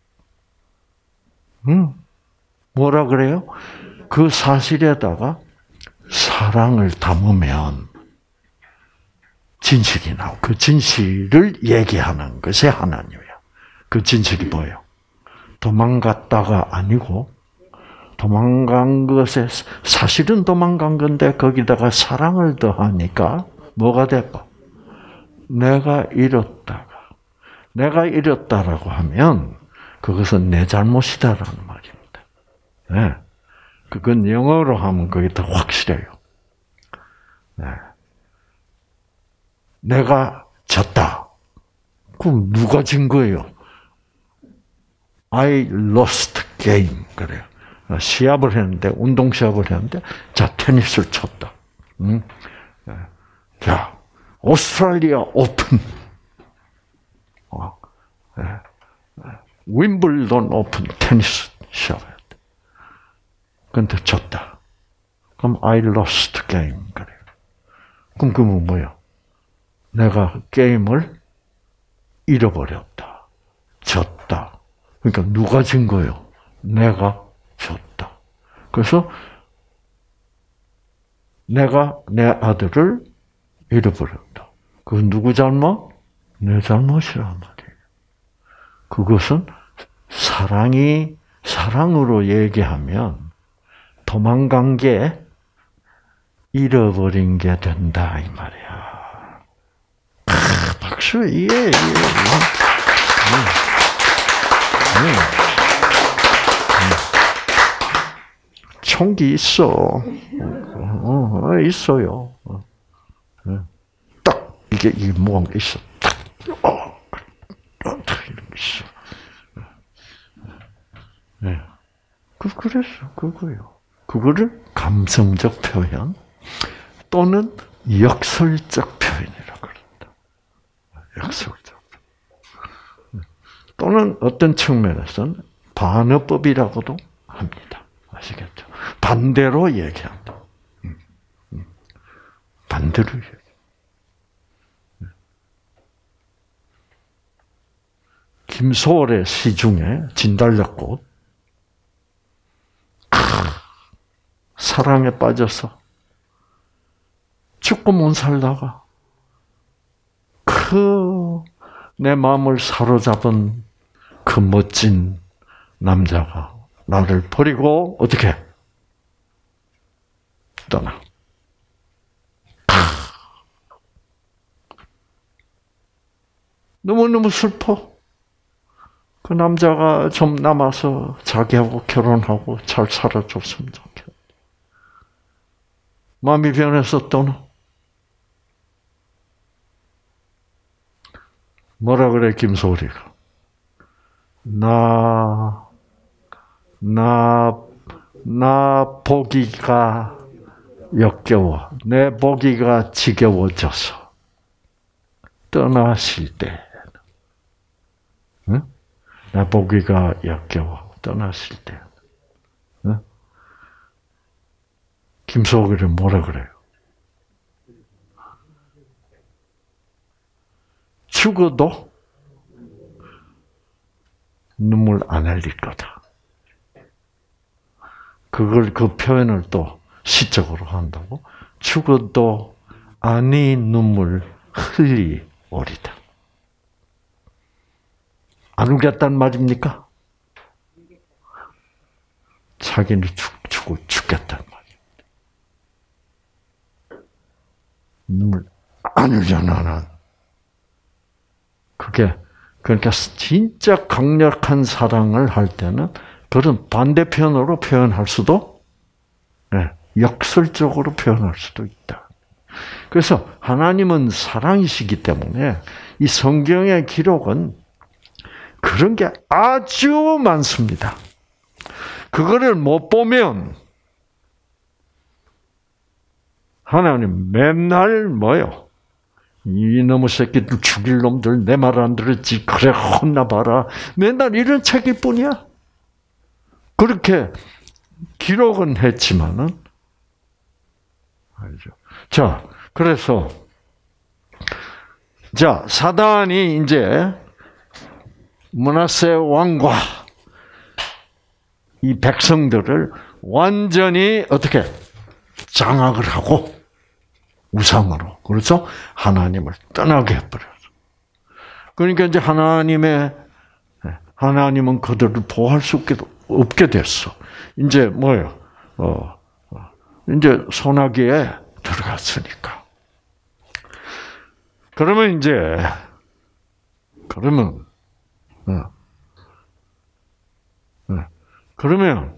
뭐라 그래요? 그 사실에다가 사랑을 담으면 진실이 나오고 그 진실을 얘기하는 것이 하나님이야. 그 진실이 뭐예요? 도망갔다가 아니고 도망간 것에 사실은 도망간 건데 거기다가 사랑을 더하니까 뭐가 될까? 내가 잃었다라고 하면 그것은 내 잘못이다라는 말입니다. 네. 그건 영어로 하면 그게 더 확실해요. 네. 내가 졌다. 그럼 누가 진 거예요? I lost game. 그래요. 시합을 했는데, 운동 시합을 했는데, 자, 테니스를 쳤다. 자, 오스트레일리아 오픈. 윈블던 오픈 테니스 시합을 했다. 근데 졌다. 그럼 I lost game. 그래요. 그럼 그건 뭐야? 내가 게임을 잃어버렸다. 졌다. 그러니까 누가 진 거예요? 내가 졌다. 그래서 내가 내 아들을 잃어버렸다. 그건 누구 잘못? 내 잘못이란 말이에요. 그것은 사랑으로 얘기하면 도망간 게 잃어버린 게 된다 이 말이야. 박수, 예. 총기 있어. 있어요. 딱, 이게 뭐가 있어. 딱, 이런 게 있어. 네. 그랬어. 그거요. 그거를 감성적 표현 또는 역설적 표현이라고 그런다. 역설적. 또는 어떤 측면에서는 반어법이라고도 합니다. 아시겠죠? 반대로 얘기한다. 반대로 얘기. 김소월의 시 중에 진달래꽃 사랑에 빠져서 죽고 못 살다가 내 마음을 사로잡은 그 멋진 남자가 나를 버리고 어떻게 떠나. 너무너무 슬퍼. 그 남자가 좀 남아서 자기하고 결혼하고 잘 살아줬으면 좋겠다. 마음이 변해서 떠나. 뭐라 그래 김소리가? 나 보기가 역겨워. 내 보기가 지겨워져서 떠나실 때. 응? 나 보기가 역겨워. 떠나실 때. 응? 김소월은 뭐라 그래요? 죽어도 눈물 안 흘릴 거다. 그 표현을 또 시적으로 한다고. 죽어도 아니 눈물 흘리오리다. 안 울겠다는 말입니까? 자기는 죽겠다는 말입니다. 눈물 안 흘잖아, 난. 그러니까 진짜 강력한 사랑을 할 때는 그런 반대편으로 표현할 수도, 역설적으로 표현할 수도 있다. 그래서 하나님은 사랑이시기 때문에 이 성경의 기록은 그런 게 아주 많습니다. 그거를 못 보면 하나님 맨날 뭐요? 이놈의 새끼들 죽일 놈들 내 말 안 들었지. 그래 혼나봐라. 맨날 이런 책일 뿐이야. 그렇게 기록은 했지만은 알죠. 자, 그래서 사단이 이제 므낫세 왕과 이 백성들을 완전히 어떻게 장악을 하고 우상으로. 그래서 하나님을 떠나게 해버렸어. 그러니까 이제 하나님은 그들을 보호할 수 없게 됐어. 이제 뭐예요? 이제 소나기에 들어갔으니까. 그러면 그러면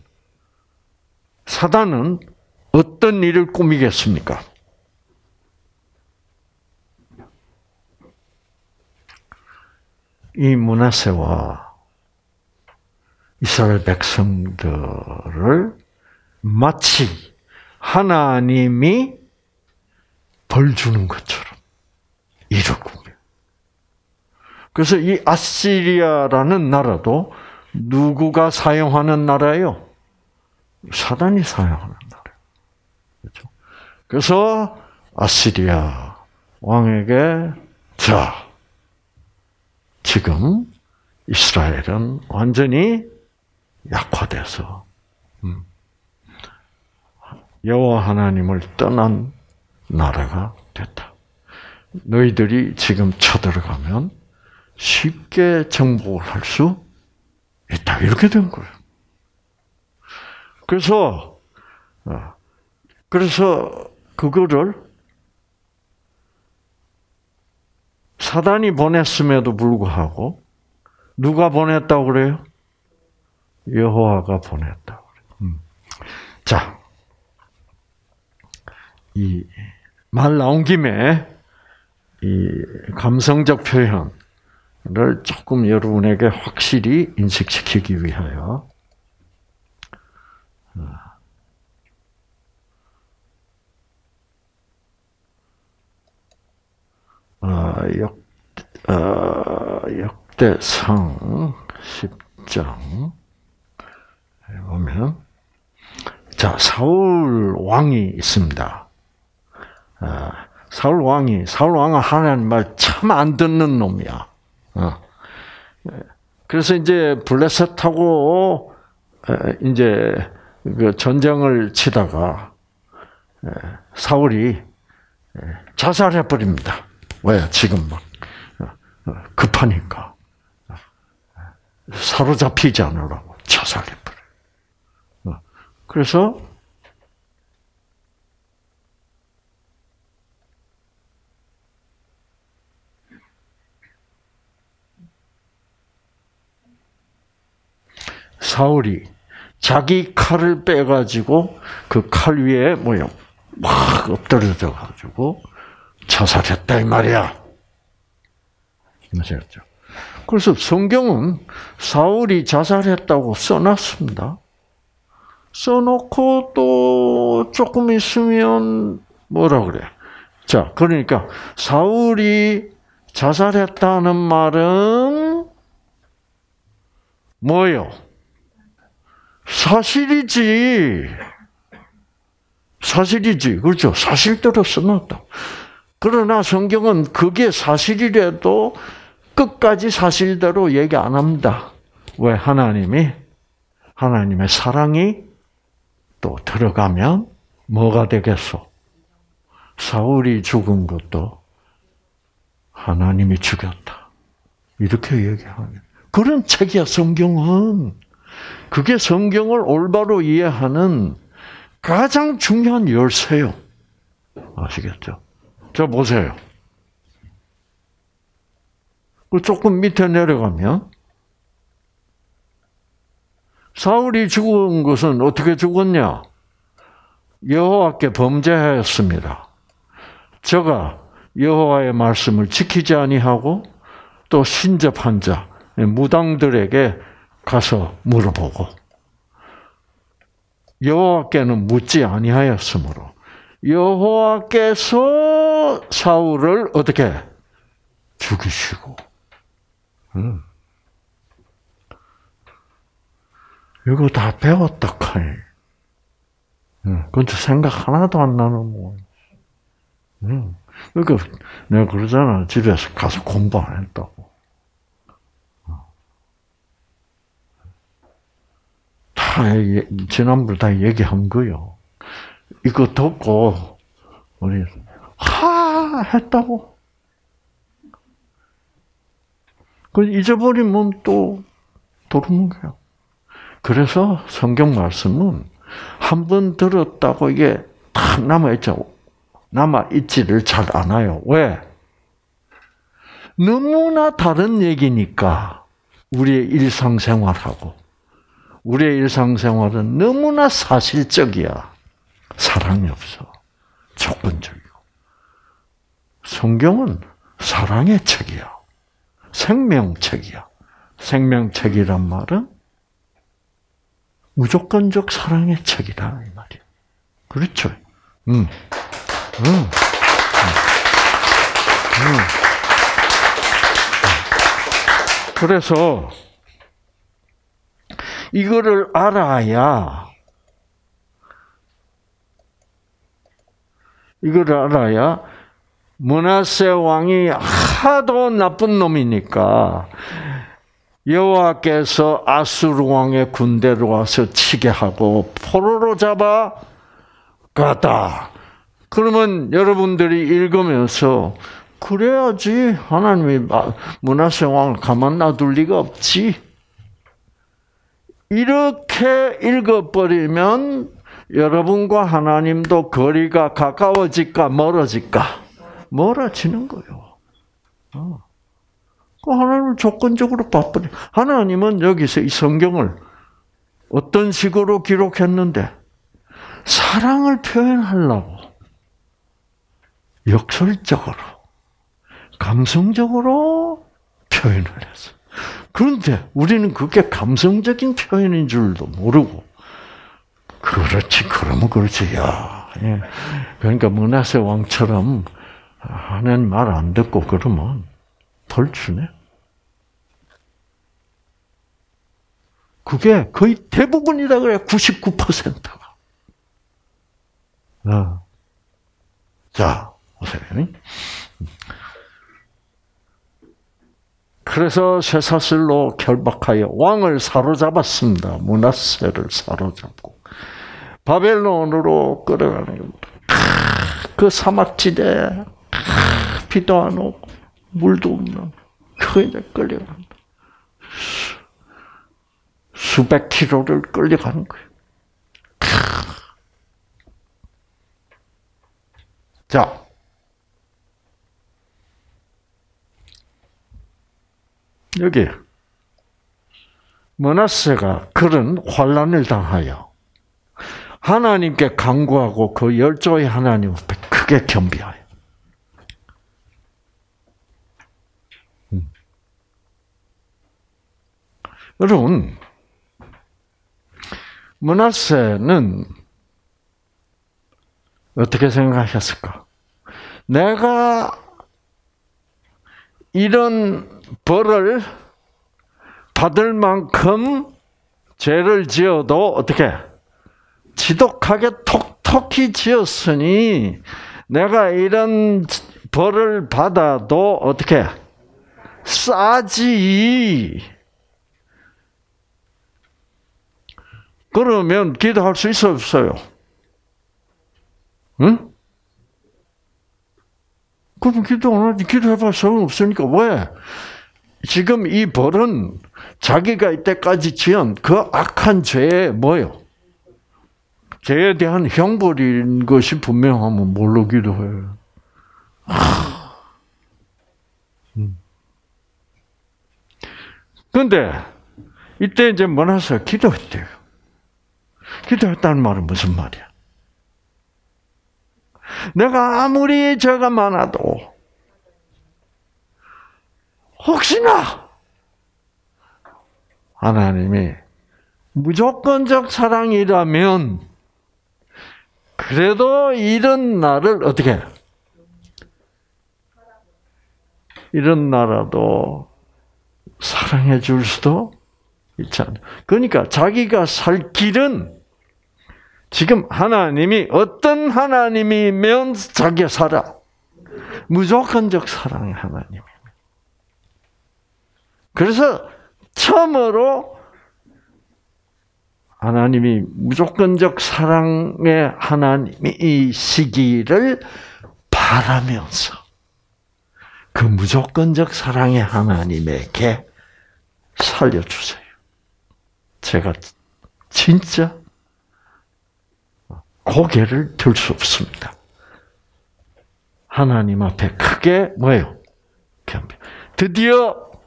사단은 어떤 일을 꾸미겠습니까? 이 므낫세와 이스라엘 백성들을 마치 하나님이 벌 주는 것처럼 일을 꾸며. 그래서 이 아시리아라는 나라도 누구가 사용하는 나라예요? 사단이 사용하는 나라예요. 그렇죠? 그래서 아시리아 왕에게 지금 이스라엘은 완전히 약화돼서 여호와 하나님을 떠난 나라가 됐다. 너희들이 지금 쳐들어가면 쉽게 정복을 할 수 있다. 이렇게 된 거예요. 그래서 그거를 사단이 보냈음에도 불구하고 누가 보냈다고 그래요? 여호와가 보냈다고 그래요. 자, 이 말 나온 김에 이 감성적 표현을 조금 여러분에게 확실히 인식시키기 위하여 역대상 10장 보면 사울 왕이 있습니다. 사울 왕은 하나님 말 참 안 듣는 놈이야. 그래서 이제 블레셋하고 이제 그 전쟁을 치다가 사울이 자살해 버립니다. 왜? 지금 막 급하니까 사로잡히지 않으라고 자살해 버려. 그래서 사울이 자기 칼을 빼가지고 그 칼 위에 막 엎드려져 가지고 자살했다 이 말이야. 아시겠죠? 그래서 성경은 사울이 자살했다고 써놨습니다. 써놓고 또 조금 있으면 뭐라 그래? 그러니까 사울이 자살했다는 말은 뭐요? 사실이지. 그렇죠? 사실대로 써놨다. 그러나 성경은 그게 사실이라도 끝까지 사실대로 얘기 안 합니다. 왜? 하나님의 사랑이 또 들어가면 뭐가 되겠어? 사울이 죽은 것도 하나님이 죽였다. 이렇게 얘기하는 그런 책이야, 성경은. 그게 성경을 올바로 이해하는 가장 중요한 열쇠요. 아시겠죠? 자, 보세요. 조금 밑에 내려가면 사울이 죽은 것은 어떻게 죽었냐? 여호와께 범죄하였습니다. 저가 여호와의 말씀을 지키지 아니하고 또 신접한 자, 무당들에게 가서 물어보고 여호와께는 묻지 아니하였으므로 여호와께서 사울을 어떻게 죽이시고 이거 다 배웠다 카이. 근데 생각 하나도 안 나는 뭐. 그러니까 내가 그러잖아. 집에서 가서 공부 안 했다고. 다 지난번에 다 얘기한 거요. 이거 듣고 우리 했다고. 그 잊어버리면 또 도루묵이야. 그래서 성경 말씀은 한 번 들었다고 이게 다 남아있지를 잘 않아요. 왜? 너무나 다른 얘기니까 우리의 일상생활하고 우리의 일상생활은 너무나 사실적이야. 사랑이 없어. 조건적이고. 성경은 사랑의 책이야. 생명책이야. 생명책이란 말은 무조건적 사랑의 책이다 이 말이야. 그렇죠? 그래서 이거를 알아야 므낫세 왕이 하도 나쁜 놈이니까 여호와께서 아수르 왕의 군대를 와서 치게 하고 포로로 잡아 갔다. 그러면 여러분들이 읽으면서 그래야지 하나님이 므낫세 왕을 가만 놔둘 리가 없지. 이렇게 읽어버리면 여러분과 하나님도 거리가 가까워질까 멀어질까? 멀어지는 거예요. 하나님을 조건적으로 봐버려. 하나님은 여기서 이 성경을 어떤 식으로 기록했는데 사랑을 표현하려고 역설적으로 감성적으로 표현을 했어. 그런데 우리는 그게 감성적인 표현인 줄도 모르고 그렇지 그러면 그렇지 야. 그러니까 므낫세 왕처럼 하나님 말 안 듣고 그러면 벌 주네. 그게 거의 대부분이다 그래. 99%가. 자, 보세요. 그래서 쇠사슬로 결박하여 왕을 사로잡았습니다. 므낫세를 사로잡고 바벨론으로 끌어가는 겁니다. 그 사막지대 비도 안 오고 물도 없는 그에 끌려간다. 수백 킬로를 끌려가는 거예요. 자, 여기 므낫세가 그런 환난을 당하여 하나님께 간구하고 그 열조의 하나님 앞에 크게 겸비하여. 여러분, 므낫세는 어떻게 생각하셨을까? 내가 이런 벌을 받을 만큼 죄를 지어도 어떻게 지독하게 톡톡히 지었으니 내가 이런 벌을 받아도 어떻게 싸지. 그러면 기도할 수 있어요, 없어요? 응? 그럼 기도 안 하지. 기도해봐 소용없으니까. 왜? 지금 이 벌은 자기가 이때까지 지은 그 악한 죄에 뭐요? 죄에 대한 형벌인 것이 분명하면 뭘로 기도해? 근데 이때 이제 므낫세가 기도했대요. 기도했다는 말은 무슨 말이야? 내가 아무리 죄가 많아도 혹시나 하나님이 무조건적 사랑이라면 그래도 이런 나를 어떻게 이런 나라도 사랑해 줄 수도 있잖아. 그러니까 자기가 살 길은 지금 하나님이 어떤 하나님이면 자기가 살아. 무조건적 사랑의 하나님. 그래서 처음으로 하나님이 무조건적 사랑의 하나님이시기를 바라면서 그 무조건적 사랑의 하나님에게 살려주세요. 제가 진짜 고개를 들 수 없습니다. 하나님 앞에 크게 뭐예요? 드디어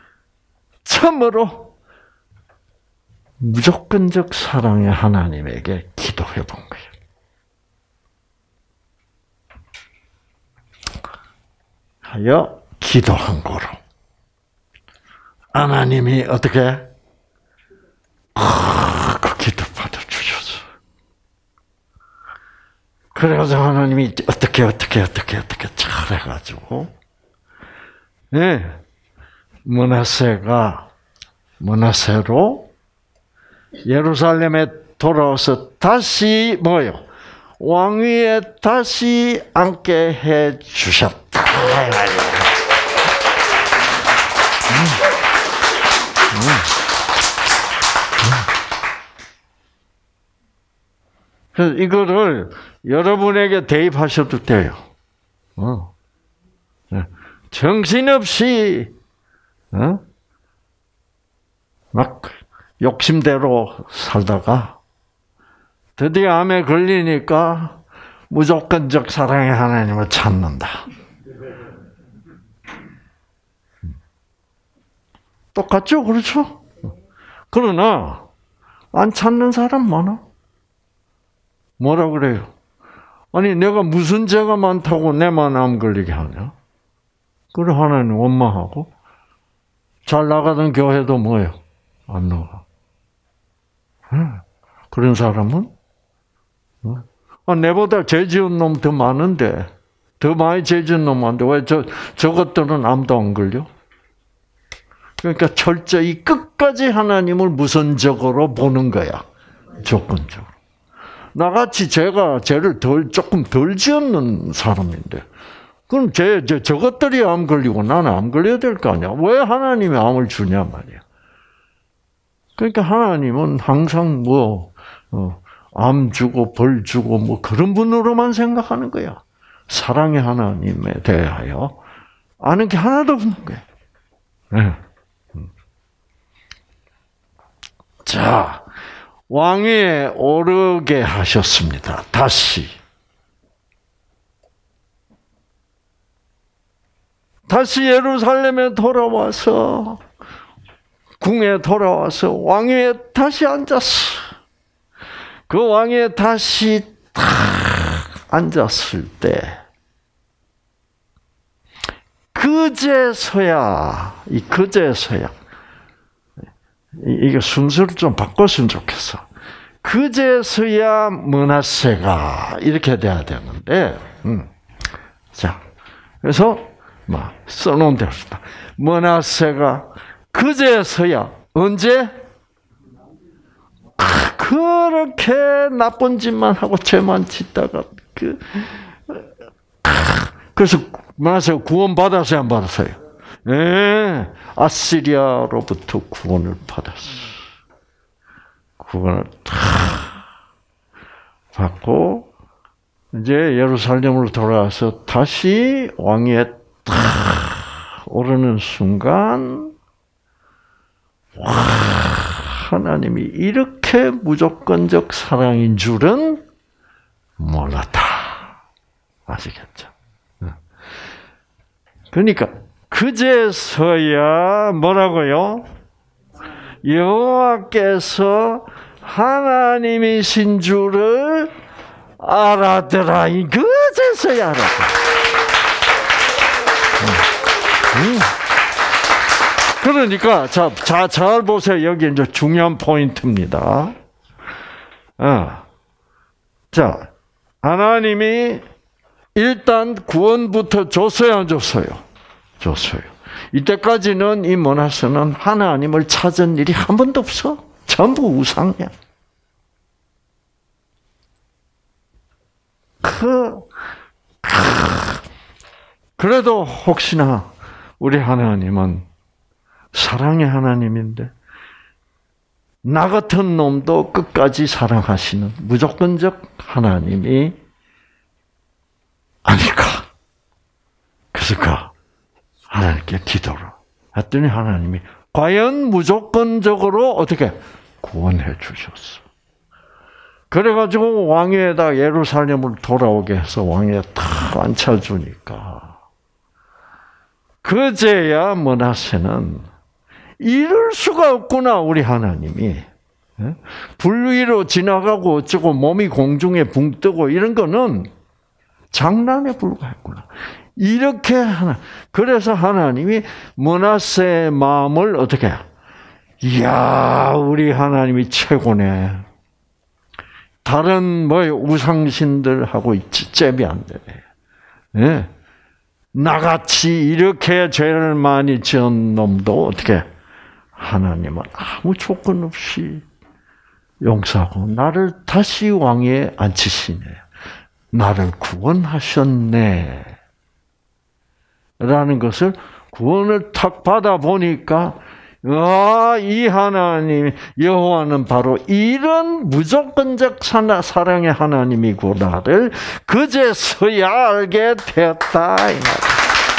처음으로 무조건적 사랑의 하나님에게 기도해 본 거예요. 하여 기도한 거로 하나님이 어떻게 그 기도 받아주셨어. 그래서 하나님이 어떻게 잘해가지고 네, 므낫세로 예루살렘에 돌아와서 다시 뭐요? 왕위에 다시 앉게 해 주셨다. 그래서 이거를 여러분에게 대입하셔도 돼요. 정신없이 막 욕심대로 살다가 드디어 암에 걸리니까 무조건적 사랑의 하나님을 찾는다. 똑같죠? 그렇죠? 그러나 안 찾는 사람 많아. 뭐라 그래요? 아니 내가 무슨 죄가 많다고 내만 암 걸리게 하냐? 그래 하나님 원망하고 잘 나가던 교회도 뭐예요? 안 나가. 그런 사람은 내보다 죄 지은 놈 더 많은데 더 많이 죄 지은 놈 많은데 왜 저것들은 암도 안 걸려? 그러니까 철저히 끝까지 하나님을 무선적으로 보는 거야. 조건적으로. 나같이 죄를 조금 덜 지었는 사람인데 그럼 저것들이 암 걸리고 나는 암 걸려야 될 거 아니야? 왜 하나님이 암을 주냐 말이야. 그러니까 하나님은 항상 암 주고 벌 주고 그런 분으로만 생각하는 거야. 사랑의 하나님에 대하여 아는 게 하나도 없는 거야. 네. 자, 왕위에 오르게 하셨습니다. 다시 예루살렘에 돌아와서 궁에 돌아와서 왕위에 다시 앉았어. 그 왕위에 다시 딱 앉았을 때 그제서야 이게 순서를 좀 바꿨으면 좋겠어. 그제서야 므낫세가 이렇게 돼야 되는데, 자, 그래서 써놓은 대로 므낫세가 그제서야 언제 그렇게 나쁜 짓만 하고 죄만 짓다가 그래서 므낫세가 구원 받았어요, 안 받았어요? 네, 아시리아로부터 구원을 받았어. 구원을 받고 이제 예루살렘으로 돌아와서 다시 왕위에 오르는 순간 하나님이 이렇게 무조건적 사랑인 줄은 몰랐다. 아시겠죠? 그러니까 그제서야 뭐라고요? 여호와께서 하나님이신 줄을 알았더라. 그제서야 알았다. 그러니까 잘 보세요. 여기 이제 중요한 포인트입니다. 자, 하나님이 일단 구원부터 줬어요, 안 줬어요? 줬어요. 이때까지는 이 므낫세는 하나님을 찾은 일이 한 번도 없어. 전부 우상이야. 그래도 혹시나 우리 하나님은 사랑의 하나님인데 나 같은 놈도 끝까지 사랑하시는 무조건적 하나님이 아닐까. 그래서 하나님께 기도를 했더니 하나님이 과연 무조건적으로 어떻게 구원해 주셨어. 그래가지고 왕위에다 예루살렘을 돌아오게 해서 왕위에 탁 앉혀주니까 그제야 므낫세는 이럴 수가 없구나 우리 하나님이. 불 위로 지나가고 어쩌고 몸이 공중에 붕 뜨고 이런 거는 장난에 불과했구나. 이렇게 그래서 하나님이 므낫세의 마음을 어떻게 해요? 이야, 우리 하나님이 최고네. 다른 우상신들하고 잽이 안 되네. 예? 나같이 이렇게 죄를 많이 지은 놈도 어떻게 하나님은 아무 조건 없이 용서하고 나를 다시 왕위에 앉히시네. 나를 구원하셨네. 라는 것을 구원을 탁 받아보니까 이 하나님 여호와는 바로 이런 무조건적 사랑의 하나님이구나를 그제서야 알게 되었다. 이 말이야.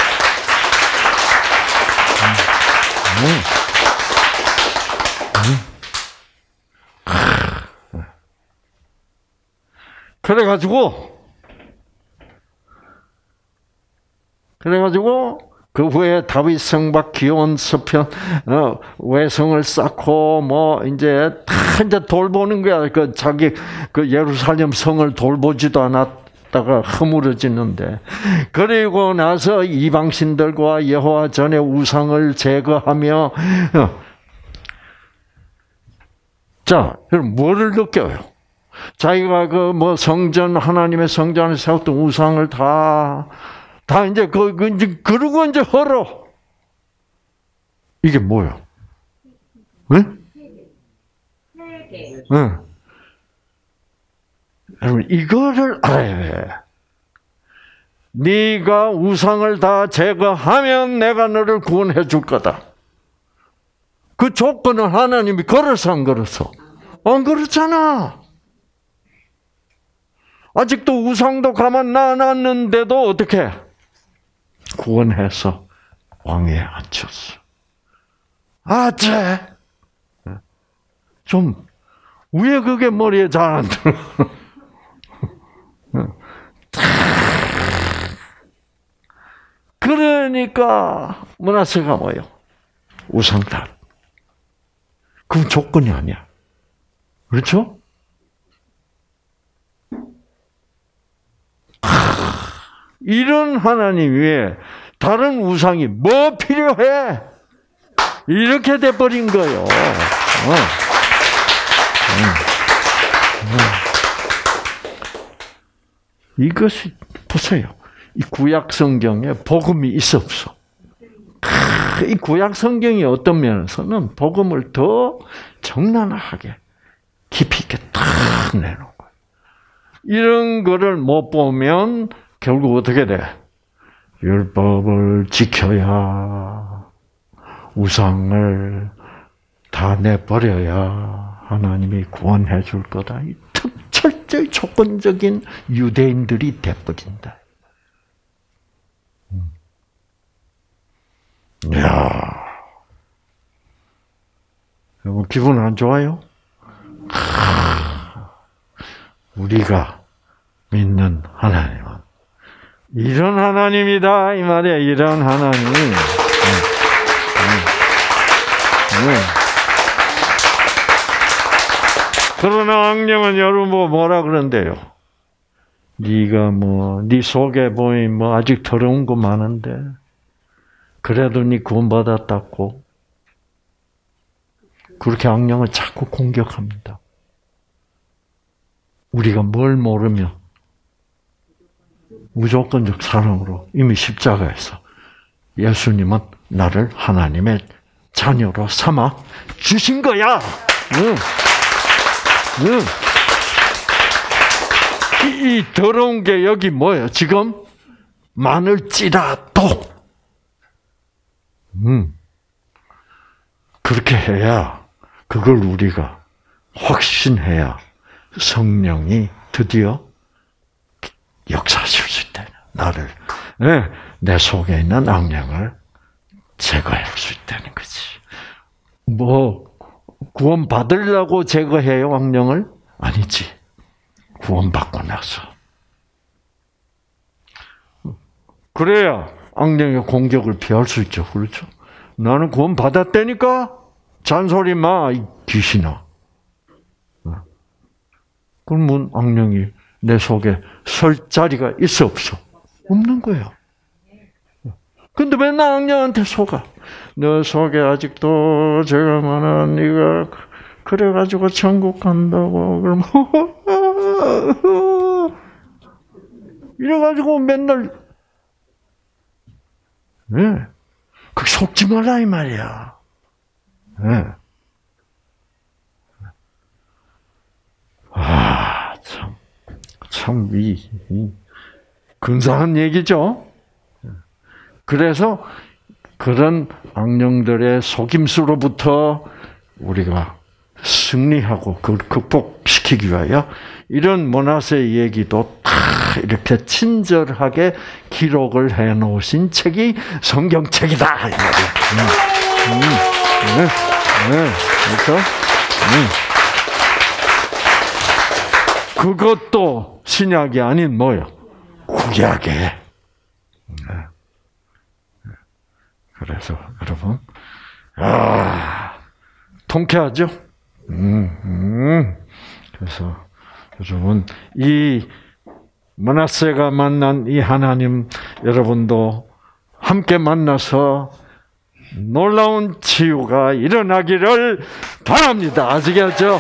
그래가지고 그 후에 다윗 성박 기온 서편 외성을 쌓고 이제 돌보는 거야. 자기 예루살렘 성을 돌보지도 않았다가 허물어지는데 그리고 나서 이방신들과 여호와 전에 우상을 제거하며 자, 그럼 뭐를 느껴요? 자기가 성전 하나님의 성전을 세웠던 우상을 다 이제 그러고 이제 헐어. 이게 뭐예요? 응? 응. 여러분 이거를 알아야 해. 네가 우상을 다 제거하면 내가 너를 구원해 줄 거다. 그 조건은 하나님이 걸어서 안 걸어서? 안 그렇잖아. 아직도 우상도 가만 놔놨는데도 어떻게 구원해서 왕위에 앉혔어. 좀 왜 그게 머리에 잘 안 들어? 그러니까 므낫세가 뭐예요? 우상다. 그건 조건이 아니야. 그렇죠? 이런 하나님 위에 다른 우상이 뭐 필요해? 이렇게 돼버린 거예요. 이것이 보세요. 이 구약 성경에 복음이 있어 없어? 이 구약 성경이 어떤 면에서는 복음을 더 적나라하게 깊이 있게 탁 내놓은 거예요. 이런 거를 못 보면 결국 어떻게 돼? 율법을 지켜야 우상을 다 내버려야 하나님이 구원해 줄 거다. 철저히 조건적인 유대인들이 돼버린다. 이야, 여러분 기분 안 좋아요? 우리가 믿는 하나님은 이런 하나님이다 이 말이야. 이런 하나님. 그러나 악령은 여러분 뭐라 그런대요? 네가 네 속에 보인 아직 더러운 거 많은데 그래도 네 구원받았다고 그렇게 악령을 자꾸 공격합니다. 우리가 뭘 모르면 무조건적 사랑으로 이미 십자가에서 예수님은 나를 하나님의 자녀로 삼아 주신 거야. 이 더러운 게 여기 뭐예요? 지금 많을지라도 그렇게 해야 그걸 우리가 확신해야 성령이 드디어 역사하실 수 있다. 나를 내 속에 있는 악령을 제거할 수 있다는 거지. 뭐 구원 받으려고 제거해요, 악령을? 아니지. 구원 받고 나서. 그래야 악령의 공격을 피할 수 있죠. 그렇죠? 나는 구원 받았다니까 잔소리 마, 이 귀신아. 그러면 악령이 내 속에 설 자리가 있어 없어? 없는 거예요. 근데 맨날 악령한테 속아. 너 속에 아직도 제가 말한 네가 그래가지고 천국 간다고 그러면 이래가지고 맨날 그 속지 말라 이 말이야. 참 근사한 얘기죠. 그래서 그런 악령들의 속임수로부터 우리가 승리하고 그걸 극복시키기 위하여 이런 므낫세 얘기도 다 이렇게 친절하게 기록을 해놓으신 책이 성경책이다. 그렇죠? 그것도 신약이 아닌 뭐요? 구약에. 그래서 여러분, 통쾌하죠? 그래서 여러분 이 므낫세가 만난 이 하나님 여러분도 함께 만나서 놀라운 치유가 일어나기를 바랍니다. 아시겠죠?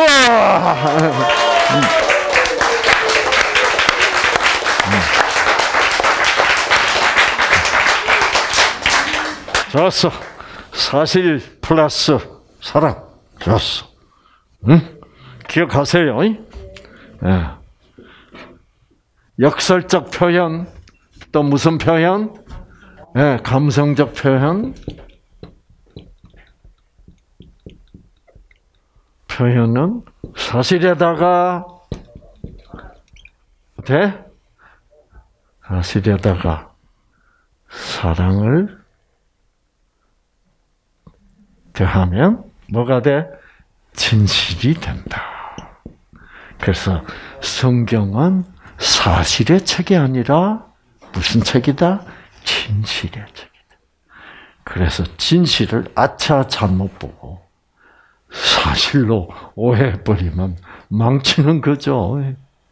좋았어. 사실 플러스 사랑. 좋았어. 응? 기억하세요. 네. 역설적 표현, 또 무슨 표현? 네, 감성적 표현. 표현은 사실에다가 돼? 사실에다가 사랑을 더하면 뭐가 돼? 진실이 된다. 그래서 성경은 사실의 책이 아니라 무슨 책이다? 진실의 책이다. 그래서 진실을 아차 잘못 보고 사실로 오해해버리면 망치는 거죠.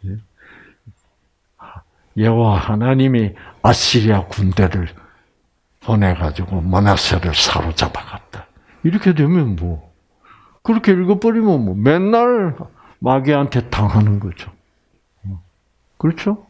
여호와 하나님이 아시리아 군대를 보내가지고 므낫세를 사로잡아갔다. 이렇게 되면 뭐 그렇게 읽어버리면 뭐 맨날 마귀한테 당하는 거죠. 그렇죠?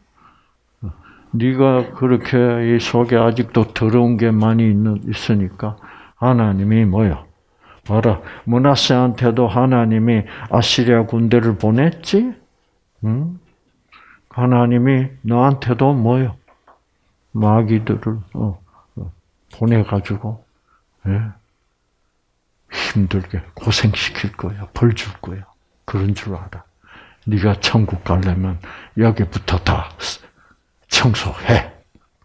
네가 그렇게 이 속에 아직도 더러운 게 많이 있으니까 하나님이 뭐요? 봐라, 므낫세한테도 하나님이 아시리아 군대를 보냈지? 응? 하나님이 너한테도 뭐요? 마귀들을 보내가지고 힘들게 고생시킬 거야, 벌 줄 거야. 그런 줄 알아. 네가 천국 가려면 여기부터 다 청소해.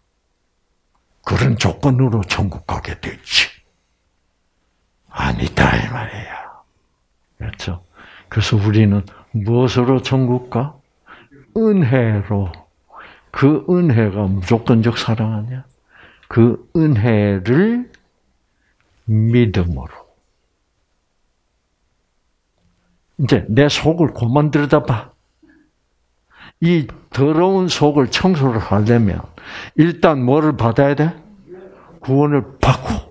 그런 조건으로 천국 가게 되지. 아니다 이 말이야. 그렇죠? 그래서 우리는 무엇으로 천국 가? 은혜로. 그 은혜가 무조건적 사랑 아니야? 그 은혜를 믿음으로. 이제 내 속을 고만 들여다봐. 이 더러운 속을 청소를 하려면 일단 뭐를 받아야 돼? 구원을 받고.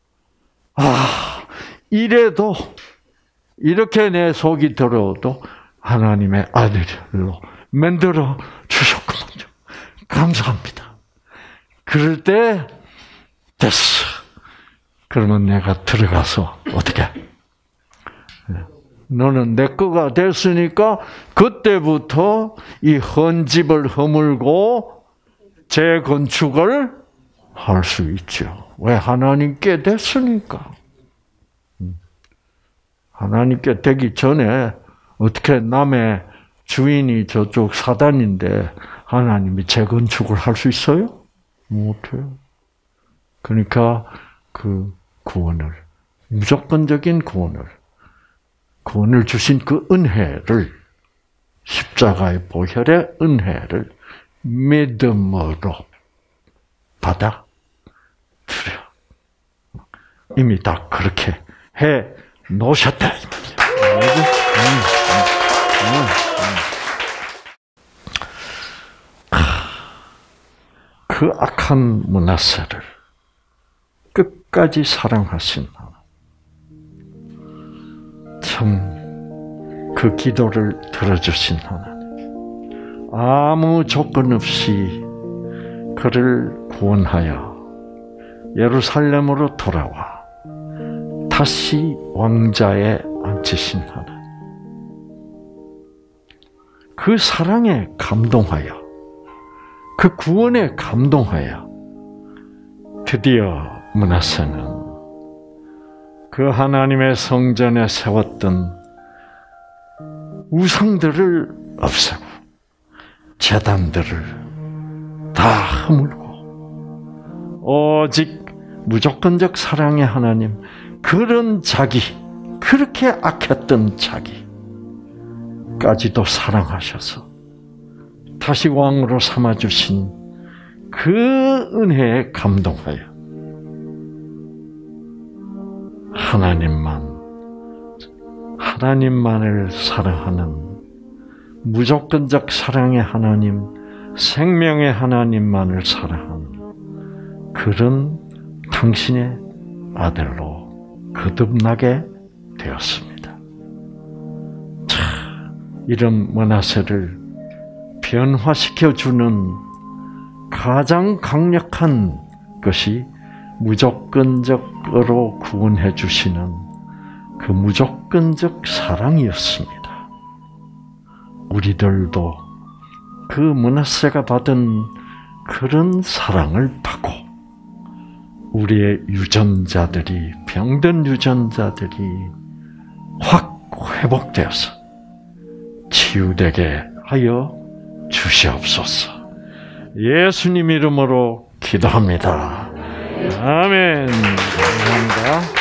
이래도 이렇게 내 속이 더러워도 하나님의 아들로 만들어 주셨거든요. 감사합니다. 그럴 때 됐어. 그러면 내가 들어가서 어떻게? 너는 내 거가 됐으니까 그때부터 이 헌집을 허물고 재건축을 할 수 있죠. 왜? 하나님께 됐으니까. 하나님께 되기 전에 어떻게 남의 주인이 저쪽 사단인데 하나님이 재건축을 할 수 있어요? 못해요. 그러니까 그 구원을, 무조건적인 구원을 주신 그 은혜를, 십자가의 보혈의 은혜를 믿음으로 받아 들여. 이미 다 그렇게 해 놓으셨다. 그 악한 므낫세를 끝까지 사랑하신 하나님. 참 그 기도를 들어주신 하나님. 아무 조건 없이 그를 구원하여 예루살렘으로 돌아와 다시 왕자에 앉히신 하나님. 그 사랑에 감동하여, 그 구원에 감동하여 드디어 므낫세는 그 하나님의 성전에 세웠던 우상들을 없애고 제단들을 다 허물고 오직 무조건적 사랑의 하나님, 그런 자기, 그렇게 악했던 자기까지도 사랑하셔서 다시 왕으로 삼아주신 그 은혜에 감동하여 하나님만을 사랑하는 무조건적 사랑의 하나님, 생명의 하나님만을 사랑하는 그런 당신의 아들로 거듭나게 되었습니다. 이런 므낫세를 변화시켜주는 가장 강력한 것이 무조건적으로 구원해 주시는 그 무조건적 사랑이었습니다. 우리들도 그 므낫세가 받은 그런 사랑을 받고 우리의 유전자들이, 병든 유전자들이 확 회복되어서 치유되게 하여 주시옵소서. 예수님 이름으로 기도합니다. 아멘. 감사합니다.